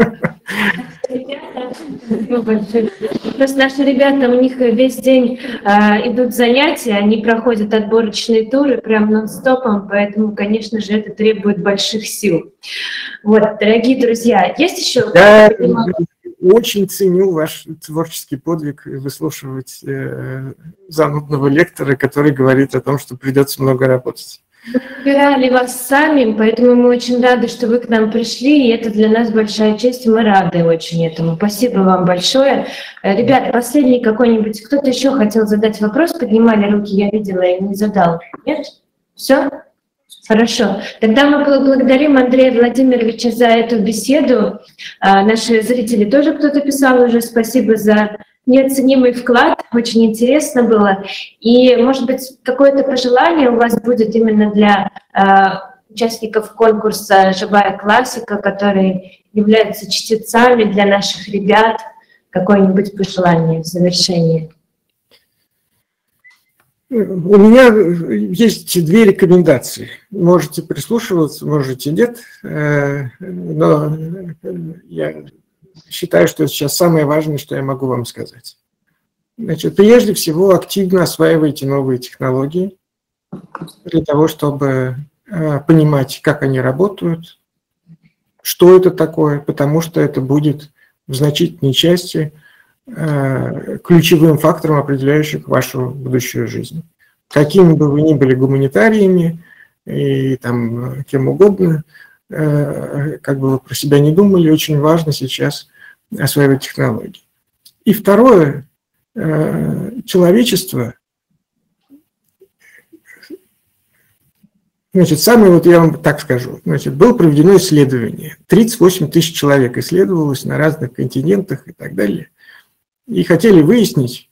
[SPEAKER 1] Просто наши ребята, у них весь день э, идут занятия, они проходят отборочные туры прям нон-стопом, поэтому, конечно же, это требует больших сил. Вот, дорогие друзья, есть еще...
[SPEAKER 2] Я очень ценю ваш творческий подвиг выслушивать э, занудного лектора, который говорит о том, что придется много работать.
[SPEAKER 1] Мы выбирали вас сами, поэтому мы очень рады, что вы к нам пришли, и это для нас большая честь, и мы рады очень этому. Спасибо вам большое. Ребята, последний какой-нибудь, кто-то еще хотел задать вопрос, поднимали руки, я видела, и не задал. Нет? Все? Хорошо. Тогда мы благодарим Андрея Владимировича за эту беседу. Наши зрители тоже кто-то писал уже, спасибо за неоценимый вклад, очень интересно было. И, может быть, какое-то пожелание у вас будет именно для э, участников конкурса «Живая классика», которые являются чтецами для наших ребят. Какое-нибудь пожелание в завершении?
[SPEAKER 2] У меня есть две рекомендации. Можете прислушиваться, можете нет, но я считаю, что это сейчас самое важное, что я могу вам сказать. Значит, прежде всего, активно осваивайте новые технологии для того, чтобы понимать, как они работают, что это такое, потому что это будет в значительной части ключевым фактором, определяющим вашу будущую жизнь. Какими бы вы ни были гуманитариями и там кем угодно, как бы вы про себя не думали, очень важно сейчас осваивать технологии. И второе, человечество, значит, самое, вот я вам так скажу, значит, было проведено исследование, тридцать восемь тысяч человек исследовалось на разных континентах и так далее, и хотели выяснить,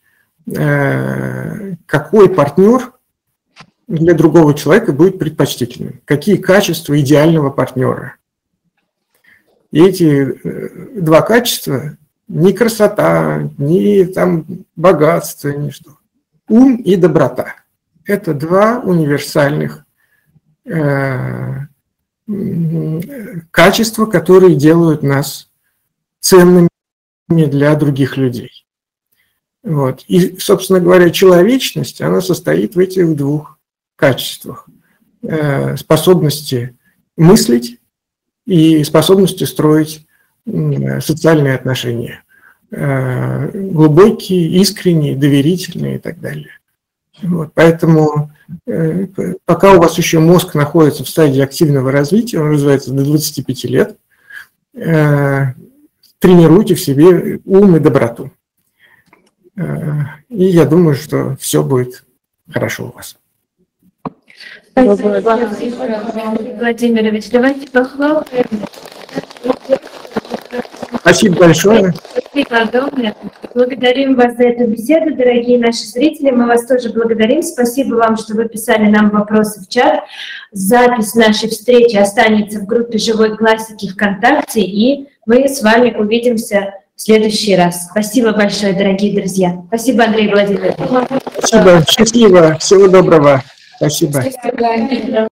[SPEAKER 2] какой партнер для другого человека будет предпочтительным, какие качества идеального партнера. И эти два качества, ни красота, ни там богатство, ни что. Ум и доброта. Это два универсальных э, качества, которые делают нас ценными для других людей. Вот. И, собственно говоря, человечность, она состоит в этих двух качествах. Э, способности мыслить и способности строить социальные отношения. Э, глубокие, искренние, доверительные и так далее. Вот. Поэтому э, пока у вас еще мозг находится в стадии активного развития, он развивается до двадцати пяти лет, э, тренируйте в себе ум и доброту. И я думаю, что все будет хорошо у вас.
[SPEAKER 1] Спасибо, Владимирович. Давайте похлопаем.
[SPEAKER 2] Спасибо большое.
[SPEAKER 1] Спасибо огромное. Благодарим вас за эту беседу, дорогие наши зрители. Мы вас тоже благодарим. Спасибо вам, что вы писали нам вопросы в чат. Запись нашей встречи останется в группе «Живой классики» ВКонтакте, и мы с вами увидимся в следующий раз. Спасибо большое, дорогие друзья. Спасибо, Андрей Владимирович.
[SPEAKER 2] Спасибо. Счастливо. Всего доброго. Спасибо.